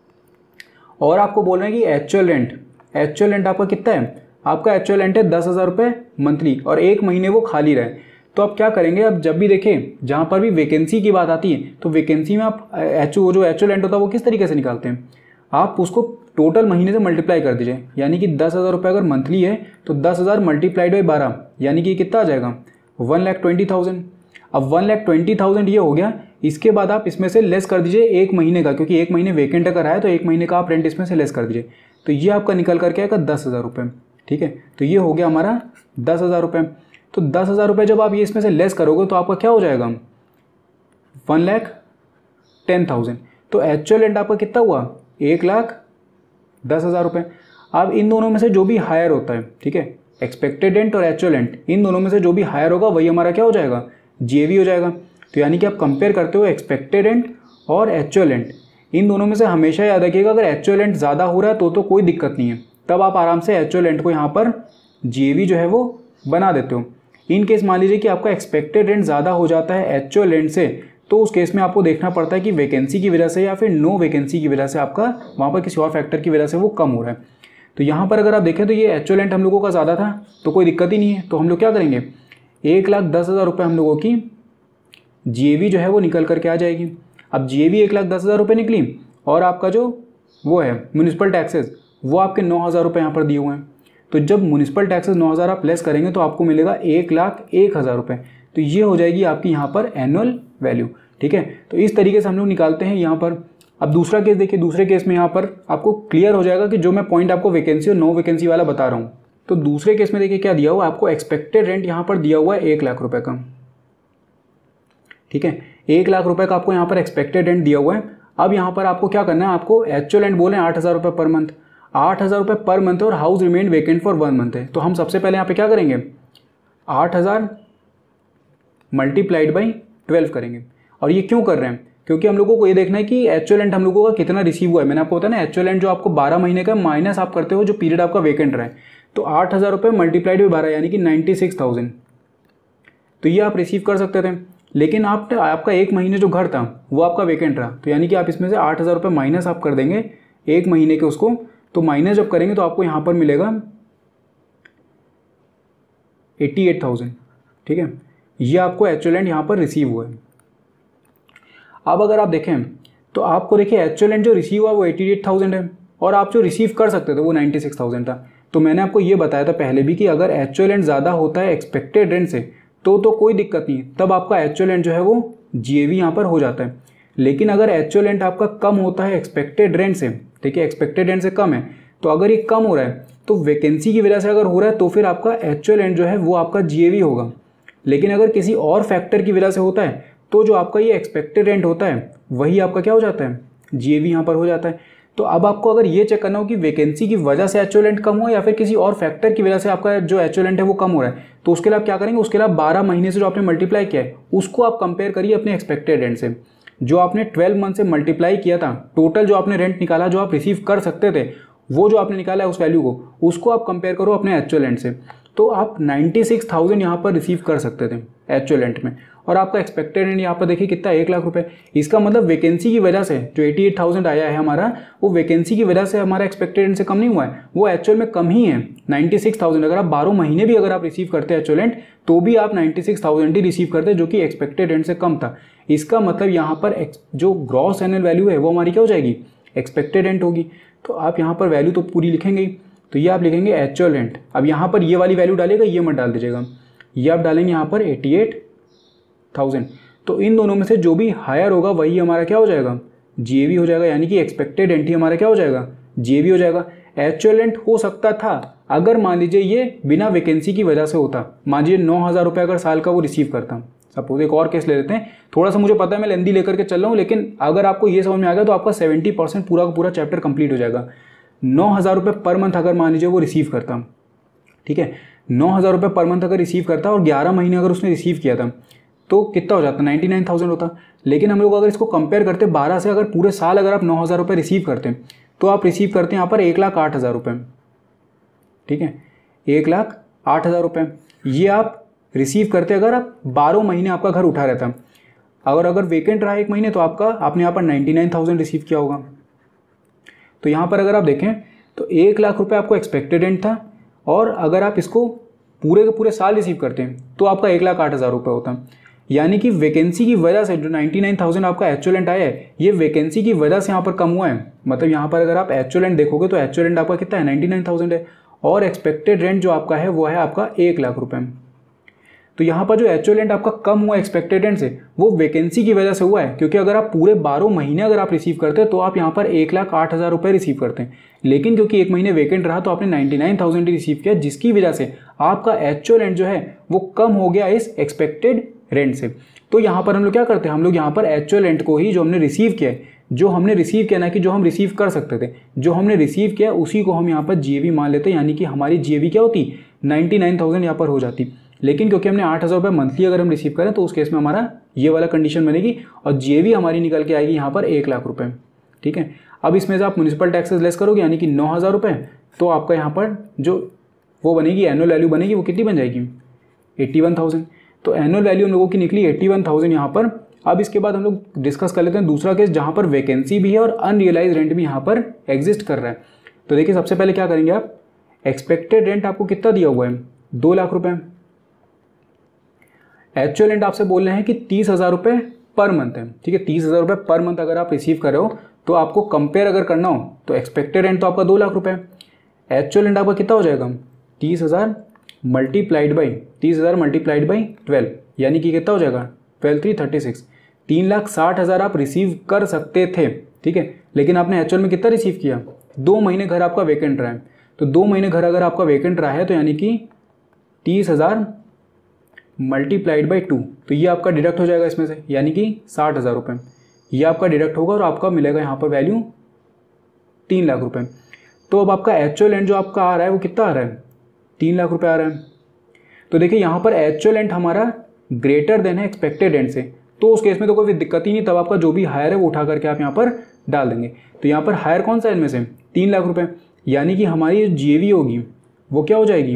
Speaker 1: और आपको बोल रहे हैं कि एक्चुअल रेंट एक्चुअल रेंट आपका कितना है, आपका एक्चुअल रेंट है दस हज़ार रुपये मंथली और एक महीने वो खाली रहे। तो आप क्या करेंगे, अब जब भी देखें जहाँ पर भी वैकेंसी की बात आती है तो वैकेंसी में आप एचओ जो एक्चुअल रेंट होता है वो किस तरीके से निकालते हैं, आप उसको टोटल महीने से मल्टीप्लाई कर दीजिए। यानी कि दस हज़ार रुपये अगर मंथली है तो दस हज़ार मल्टीप्लाइड बाई बारह यानी कि कितना आ जाएगा वन लाख ट्वेंटी थाउजेंड। अब वन लाख ट्वेंटी थाउजेंड ये हो गया। इसके बाद आप इसमें से लेस कर दीजिए एक महीने का, क्योंकि एक महीने वेकेंट अगर आया तो एक महीने का आप रेंट इसमें से लेस कर दीजिए। तो ये आपका निकल करके आएगा दस हज़ार रुपये। ठीक है, तो ये हो गया हमारा दस हज़ार रुपये। तो दस हज़ार रुपये जब आप ये इसमें से लेस करोगे तो आपका क्या हो जाएगा वन लाख टेन थाउजेंड। तो एक्चुअल रेंट आपका कितना हुआ एक लाख दस हज़ार रुपये। अब इन दोनों में से जो भी हायर होता है, ठीक है, एक्सपेक्टेड रेंट और एक्चुअल रेंट, इन दोनों में से जो भी हायर होगा वही हमारा क्या हो जाएगा जीएवी हो जाएगा। तो यानी कि आप कंपेयर करते हो एक्सपेक्टेड रेंट और एक्चुअल रेंट, इन दोनों में से हमेशा याद रखिएगा अगर एक्चुअल रेंट ज़्यादा हो रहा है तो तो कोई दिक्कत नहीं है, तब आप आराम से एक्चुअल रेंट को यहाँ पर जीएवी जो है वो बना देते हो। इन केस मान लीजिए कि आपका एक्सपेक्टेड रेंट ज़्यादा हो जाता है एक्चुअल रेंट से, तो उस केस में आपको देखना पड़ता है कि वैकेंसी की वजह से या फिर नो वैकेंसी की वजह से आपका वहाँ पर किसी और फैक्टर की वजह से वो कम हो रहा है। तो यहाँ पर अगर आप देखें तो ये एक्चुअल रेंट हम लोगों का ज़्यादा था तो कोई दिक्कत ही नहीं है। तो हम लोग क्या करेंगे, एक लाख दस हज़ार रुपये हम लोगों की जीएवी जो है वो निकल करके आ जाएगी। अब जीएवी एक लाख दस हज़ार रुपये निकली और आपका जो वो है म्यूनिसिपल टैक्सेस वो आपके नौ हज़ार रुपये यहाँ पर दिए हुए हैं। तो जब म्यूनिसिपल टैक्सेस नौ हज़ार आप लेस करेंगे तो आपको मिलेगा एक लाख एक हज़ार रुपये। तो ये हो जाएगी आपकी यहाँ पर एनुअल वैल्यू। ठीक है, तो इस तरीके से हम लोग निकालते हैं यहाँ पर। अब दूसरा केस देखिए, दूसरे केस में यहाँ पर आपको क्लियर हो जाएगा कि जो मैं पॉइंट आपको वैकेंसी और नो वैकेंसी वाला बता रहा हूँ। तो दूसरे केस में देखिए क्या दिया हुआ, आपको एक्सपेक्टेड रेंट यहाँ पर दिया हुआ है एक लाख रुपये का। ठीक है, एक लाख रुपए का आपको यहाँ पर एक्सपेक्टेड रेंट दिया हुआ है। अब यहाँ पर आपको क्या करना है, आपको एक्चुअल रेंट बोले आठ हज़ार रुपये पर मंथ, आठ हज़ार रुपये पर मंथ और house remain vacant for one month है। तो हम सबसे पहले यहाँ पे क्या करेंगे, आठ हज़ार मल्टीप्लाइड बाई ट्वेल्व करेंगे। और ये क्यों कर रहे हैं, क्योंकि हम लोगों को ये देखना है कि एक्चुअल रेंट हम लोगों का कितना रिसीव हुआ है। मैंने आपको बताया ना एक्चुअल रेंट जो आपको बारह महीने का माइनस आप करते हो जो पीरियड आपका वेकेंट रहा है। तो आठ हज़ार रुपये मल्टीप्लाइड बाई बारह यानी कि नाइन्टी सिक्स थाउजेंड। तो ये आप रिसीव कर सकते थे, लेकिन आप आपका एक महीने जो घर था वो आपका वेकेंट रहा। तो यानी कि आप इसमें से आठ हज़ार रुपये माइनस आप कर देंगे एक महीने के उसको, तो माइनस जब करेंगे तो आपको यहाँ पर मिलेगा एट्टी एट थाउजेंड। ठीक है, ये आपको एक्चुअल रेंट यहाँ पर रिसीव हुआ है। अब अगर आप देखें तो आपको देखिए एक्चुअल रेंट जो रिसीव हुआ वो एट्टी एट थाउजेंड है और आप जो रिसीव कर सकते थे वो नाइन्टी सिक्स थाउजेंड था। तो मैंने आपको ये बताया था पहले भी कि अगर एक्चुअल रेंट ज़्यादा होता है एक्सपेक्टेड रेंट से तो तो कोई दिक्कत नहीं, तब आपका एक्चुअल रेंट जो है वो जीएवी यहाँ पर हो जाता है। लेकिन अगर एक्चुअल रेंट आपका कम होता है एक्सपेक्टेड रेंट से, देखिए एक्सपेक्टेड रेंट से कम है, तो अगर ये कम हो रहा है तो वैकेंसी की वजह से अगर हो रहा है तो फिर आपका एक्चुअल रेंट जो है वो आपका जीएवी होगा। लेकिन अगर किसी और फैक्टर की वजह से होता है तो जो आपका ये एक्सपेक्टेड रेंट होता है वही आपका क्या हो जाता है, जीएवी यहाँ पर हो जाता है। तो अब आपको अगर ये चेक करना हो कि वैकेंसी की वजह से एक्चुअल रेंट कम हो या फिर किसी और फैक्टर की वजह से आपका जो एक्चुअल रेंट है वो कम हो रहा है, तो उसके लिए आप क्या करेंगे, उसके लिए आप बारह महीने से जो आपने मल्टीप्लाई किया है उसको आप कंपेयर करिए अपने एक्सपेक्टेड रेंट से। जो आपने ट्वेल्व मंथ से मल्टीप्लाई किया था, टोटल जो आपने रेंट निकाला जो आप रिसीव कर सकते थे वो जो आपने निकाला है उस वैल्यू को, उसको आप कंपेयर करो अपने एक्चुअल रेंट से। तो आप नाइन्टी सिक्स थाउजेंड यहाँ पर रिसीव कर सकते थे एक्चुअल रेंट में, और आपका एक्सपेक्टेड रेंट यहाँ पर देखिए कितना, एक लाख रुपए। इसका मतलब वैकेंसी की वजह से जो एटी एट थाउजेंड आया है हमारा, वो वैकेंसी की वजह से हमारा एक्सपेक्टेड रेंट से कम नहीं हुआ है, वो एक्चुअल में कम ही है नाइन्टी सिक्स थाउजेंड। अगर आप बारह महीने भी अगर आप रिसीव करते हैं एक्चुअल रेंट तो भी आप नाइन्टी सिक्स थाउजेंड ही रिसीव करते जो कि एक्सपेक्टेड रेंट से कम था। इसका मतलब यहाँ पर जो ग्रॉस एनुअल वैल्यू है वो हमारी क्या हो जाएगी, एक्सपेक्टेड रेंट होगी। तो आप यहाँ पर वैल्यू तो पूरी लिखेंगे ही, तो ये आप लिखेंगे एक्चुअल रेंट। अब यहाँ पर ये वाली वैल्यू डालेगा, ये मत डाल दीजिएगा, ये आप डालेंगे यहाँ पर एटी एट थाउजेंड। तो इन दोनों में से जो भी हायर होगा वही हमारा क्या हो जाएगा, जीएवी हो जाएगा। यानी कि एक्सपेक्टेड रेंट ही हमारा क्या हो जाएगा, जीएवी हो जाएगा। एक्चुअल रेंट हो सकता था अगर मान लीजिए ये बिना वैकेंसी की वजह से होता, मान लीजिए नौ हज़ार रुपये अगर साल का वो रिसीव करता। सपोज एक और केस ले लेते हैं, थोड़ा सा मुझे पता है मैं लेंदी लेकर के चल रहा हूँ, लेकिन अगर आपको ये समझ में आ गया तो आपका सेवेंटी परसेंट पूरा का पूरा चैप्टर कंप्लीट हो जाएगा। नौ हज़ार रुपये पर मंथ अगर मान लीजिए वो रिसीव करता, ठीक है, नौ हज़ार रुपये पर मंथ अगर रिसीव करता और ग्यारह महीने अगर उसने रिसीव किया था तो कितना हो जाता, नाइन्टी नाइन थाउजेंड होता। लेकिन हम लोग अगर इसको कंपेयर करते बारह से, अगर पूरे साल अगर आप नौ हज़ार रुपये रिसीव करते हैं तो आप रिसीव करते हैं यहाँ पर एक लाख आठ हज़ार रुपये, ठीक है, एक लाख आठ हज़ार रुपये ये आप रिसीव करते अगर आप बारह महीने आपका घर उठा रहता। अगर अगर वेकेंट रहा एक महीने तो आपका आपने यहाँ पर नाइन्टी नाइन थाउजेंड रिसीव किया होगा। तो यहाँ पर अगर आप देखें तो एक लाख रुपए आपको एक्सपेक्टेड रेंट था, और अगर आप इसको पूरे के पूरे साल रिसीव करते हैं तो आपका एक लाख आठ हज़ार रुपये होता। यानी कि वैकेंसी की वजह से जो नाइन्टी नाइन थाउजेंड आपका एक्चुअल रेंट आया है ये वैकेंसी की वजह से यहाँ पर कम हुआ है। मतलब यहाँ पर अगर आप एक्चुअल रेंट देखोगे तो एक्चुअल रेंट आपका कितना है, नाइन्टी नाइन थाउजेंड है, और एक्सपेक्टेड रेंट जो आपका है वो है आपका एक लाख रुपये। तो यहाँ पर जो एक्चुअल रेंट आपका कम हुआ एक्सपेक्टेड रेंट से वो वैकेंसी की वजह से हुआ है, क्योंकि अगर आप पूरे बारह महीने अगर आप रिसीव करते हैं तो आप यहाँ पर एक लाख आठ हज़ार रुपये रिसीव करते हैं। लेकिन क्योंकि एक महीने वेकेंट रहा तो आपने नाइन्टी नाइन थाउजेंड रिसीव किया, जिसकी वजह से आपका एक्चुअल रेंट जो है वो कम हो गया इस एक्सपेक्टेड रेंट से। तो यहाँ पर हम लोग क्या करते हैं, हम लोग यहाँ पर एक्चुअल रेंट को ही जो हमने रिसीव किया है, जो हमने रिसीव किया ना कि जो हम रिसीव कर सकते थे, जो हमने रिसीव किया उसी को हम यहाँ पर जीएवी मान लेते हैं। यानी कि हमारी जीएवी क्या होती, नाइन्टी नाइन थाउजेंड यहाँ पर हो जाती। लेकिन क्योंकि हमने आठ हज़ार रुपये मंथली अगर हम रिसीव करें तो उस केस में हमारा ये वाला कंडीशन बनेगी और जीएवी हमारी निकल के आएगी यहाँ पर एक लाख रुपए, ठीक है। अब इसमें से आप म्यूनिसिपल टैक्सेस लेस करोगे यानी कि नौ हज़ार रुपये, तो आपका यहाँ पर जो वो बनेगी एनुअल वैल्यू बनेगी वो कितनी बन जाएगी, एट्टी वन थाउजेंड। तो एनुअल वैल्यू हम लोगों की निकली एट्टी वन थाउजेंड यहाँ पर। अब इसके बाद हम लोग डिस्कस कर लेते हैं दूसरा केस जहाँ पर वैकेंसी भी है और अनरियलाइज रेंट भी यहाँ पर एग्जिस्ट कर रहा है। तो देखिए सबसे पहले क्या करेंगे आप, एक्सपेक्टेड रेंट आपको कितना दिया हुआ है, दो लाख रुपये। एक्चुअल रेंट आपसे बोल रहे हैं कि तीस हज़ार रुपये पर मंथ है, ठीक है, तीस हज़ार रुपये पर मंथ अगर आप रिसीव कर रहे हो तो आपको कंपेयर अगर करना हो तो एक्सपेक्टेड रेंट तो आपका दो लाख रुपये, एक्चुअल रेंट आपका कितना हो जाएगा, तीस हज़ार मल्टीप्लाइड बाई तीस हज़ार मल्टीप्लाइड बाई ट्वेल्व, यानी कि कितना हो जाएगा, ट्वेल्व थ्री थर्टी सिक्स, तीन लाख साठ हज़ार आप रिसीव कर सकते थे, ठीक है। लेकिन आपने एक्चुअल में कितना रिसीव किया, दो महीने घर आपका वेकेंट रहा है। तो दो महीने घर अगर आपका वेकेंट रहा है तो यानी कि तीस हज़ार मल्टीप्लाइड बाई टू, तो ये आपका डिडक्ट हो जाएगा इसमें से, यानी कि साठ हज़ार रुपये ये आपका डिडक्ट होगा और आपका मिलेगा यहाँ पर वैल्यू तीन लाख रुपये। तो अब आपका एक्चुअल रेंट जो आपका आ रहा है वो कितना आ रहा है, तीन लाख रुपये आ रहा है। तो देखिए यहाँ पर एक्चुअल रेंट हमारा ग्रेटर देन है एक्सपेक्टेड रेंट से, तो उस केस में तो कोई दिक्कत ही नहीं, तब आपका जो भी हायर है वो उठा करके आप यहाँ पर डाल देंगे। तो यहाँ पर हायर कौन सा है इनमें से, तीन लाख रुपये, यानी कि हमारी जो जीएवी होगी वो क्या हो जाएगी,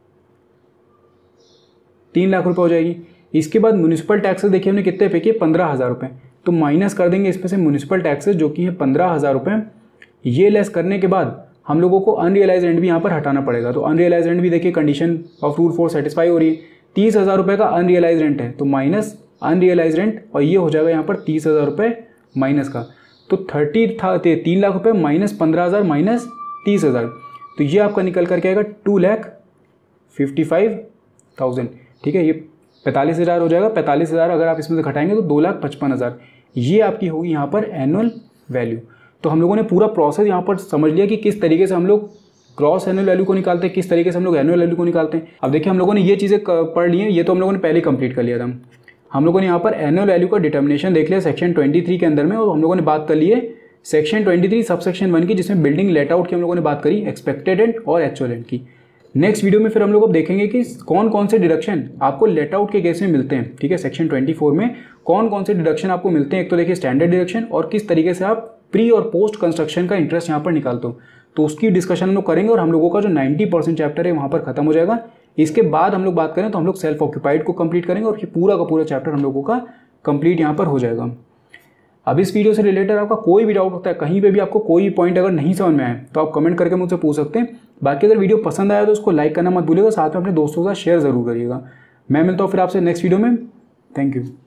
Speaker 1: तीन लाख रुपये हो जाएगी। इसके बाद म्यूनिसिपल टैक्सेस देखिए हमने कितने पे किए, पंद्रह हज़ार रुपये, तो माइनस कर देंगे इसमें से म्यूनिसिपल टैक्सेस जो कि है पंद्रह हज़ार रुपये। ये लेस करने के बाद हम लोगों को अनरियलाइज रेंट भी यहाँ पर हटाना पड़ेगा। तो अनरियलाइज रेंट भी देखिए condition of rule four satisfy हो रही है, तीस हज़ार रुपये का अनरियलाइज रेंट है तो माइनस अनरियलाइज रेंट, और ये हो जाएगा यहाँ पर तीस हज़ार रुपये माइनस का, तो थर्टी था तीन लाख रुपये माइनस पंद्रह हज़ार माइनस तीस हज़ार, तो ये आपका निकल करके आएगा two lakh fifty five thousand, ठीक है। ये पैंतालीस हज़ार हो जाएगा, पैंतालीस हज़ार अगर आप इसमें से घटाएंगे तो दो लाख पचपन हज़ार, ये आपकी होगी यहाँ पर एनुअल वैल्यू। तो हम लोगों ने पूरा प्रोसेस यहाँ पर समझ लिया कि किस तरीके से हम लोग ग्रॉस एनुअल वैल्यू को निकालते हैं, किस तरीके से हम लोग एनुअल वैल्यू को निकालते हैं। अब देखिए हम लोगों ने ये चीज़ें पढ़ ली हैं, ये तो हम लोगों ने पहले कंप्लीट कर लिया था। हम लोगों ने यहाँ पर एनुअल वैल्यू का डिटर्मिनेशन देख लिया सेक्शन ट्वेंटी थ्री के अंदर में, और हम लोगों ने बात कर ली है section twenty three sub section one की, जिसमें बिल्डिंग लेट आउट की हम लोगों ने बात करी, एक्सपेक्टेड रेंट और एक्चुअल रेंट की। नेक्स्ट वीडियो में फिर हम लोग अब देखेंगे कि कौन कौन से डिडक्शन आपको लेट आउट के केस में मिलते हैं, ठीक है। सेक्शन ट्वेंटी फोर में कौन कौन से डिडक्शन आपको मिलते हैं, एक तो देखिए स्टैंडर्ड डिडक्शन, और किस तरीके से आप प्री और पोस्ट कंस्ट्रक्शन का इंटरेस्ट यहाँ पर निकालते हो, तो उसकी डिस्कशन हम लोग करेंगे। और हम लोगों का जो नाइन्टी परसेंट चैप्टर है वहाँ पर खत्म हो जाएगा। इसके बाद हम लोग बात करें तो हम लोग सेल्फ ऑक्यूपाइड को कंप्लीट करेंगे, और पूरा का पूरा चैप्टर हम लोगों का कंप्लीट यहाँ पर हो जाएगा। अब इस वीडियो से रिलेटेड आपका कोई भी डाउट होता है, कहीं पे भी आपको कोई पॉइंट अगर नहीं समझ में आए तो आप कमेंट करके मुझसे पूछ सकते हैं। बाकी अगर वीडियो पसंद आया तो उसको लाइक करना मत भूलिएगा, साथ में अपने दोस्तों के साथ शेयर जरूर करिएगा। मैं मिलता हूँ फिर आपसे नेक्स्ट वीडियो में। Thank you.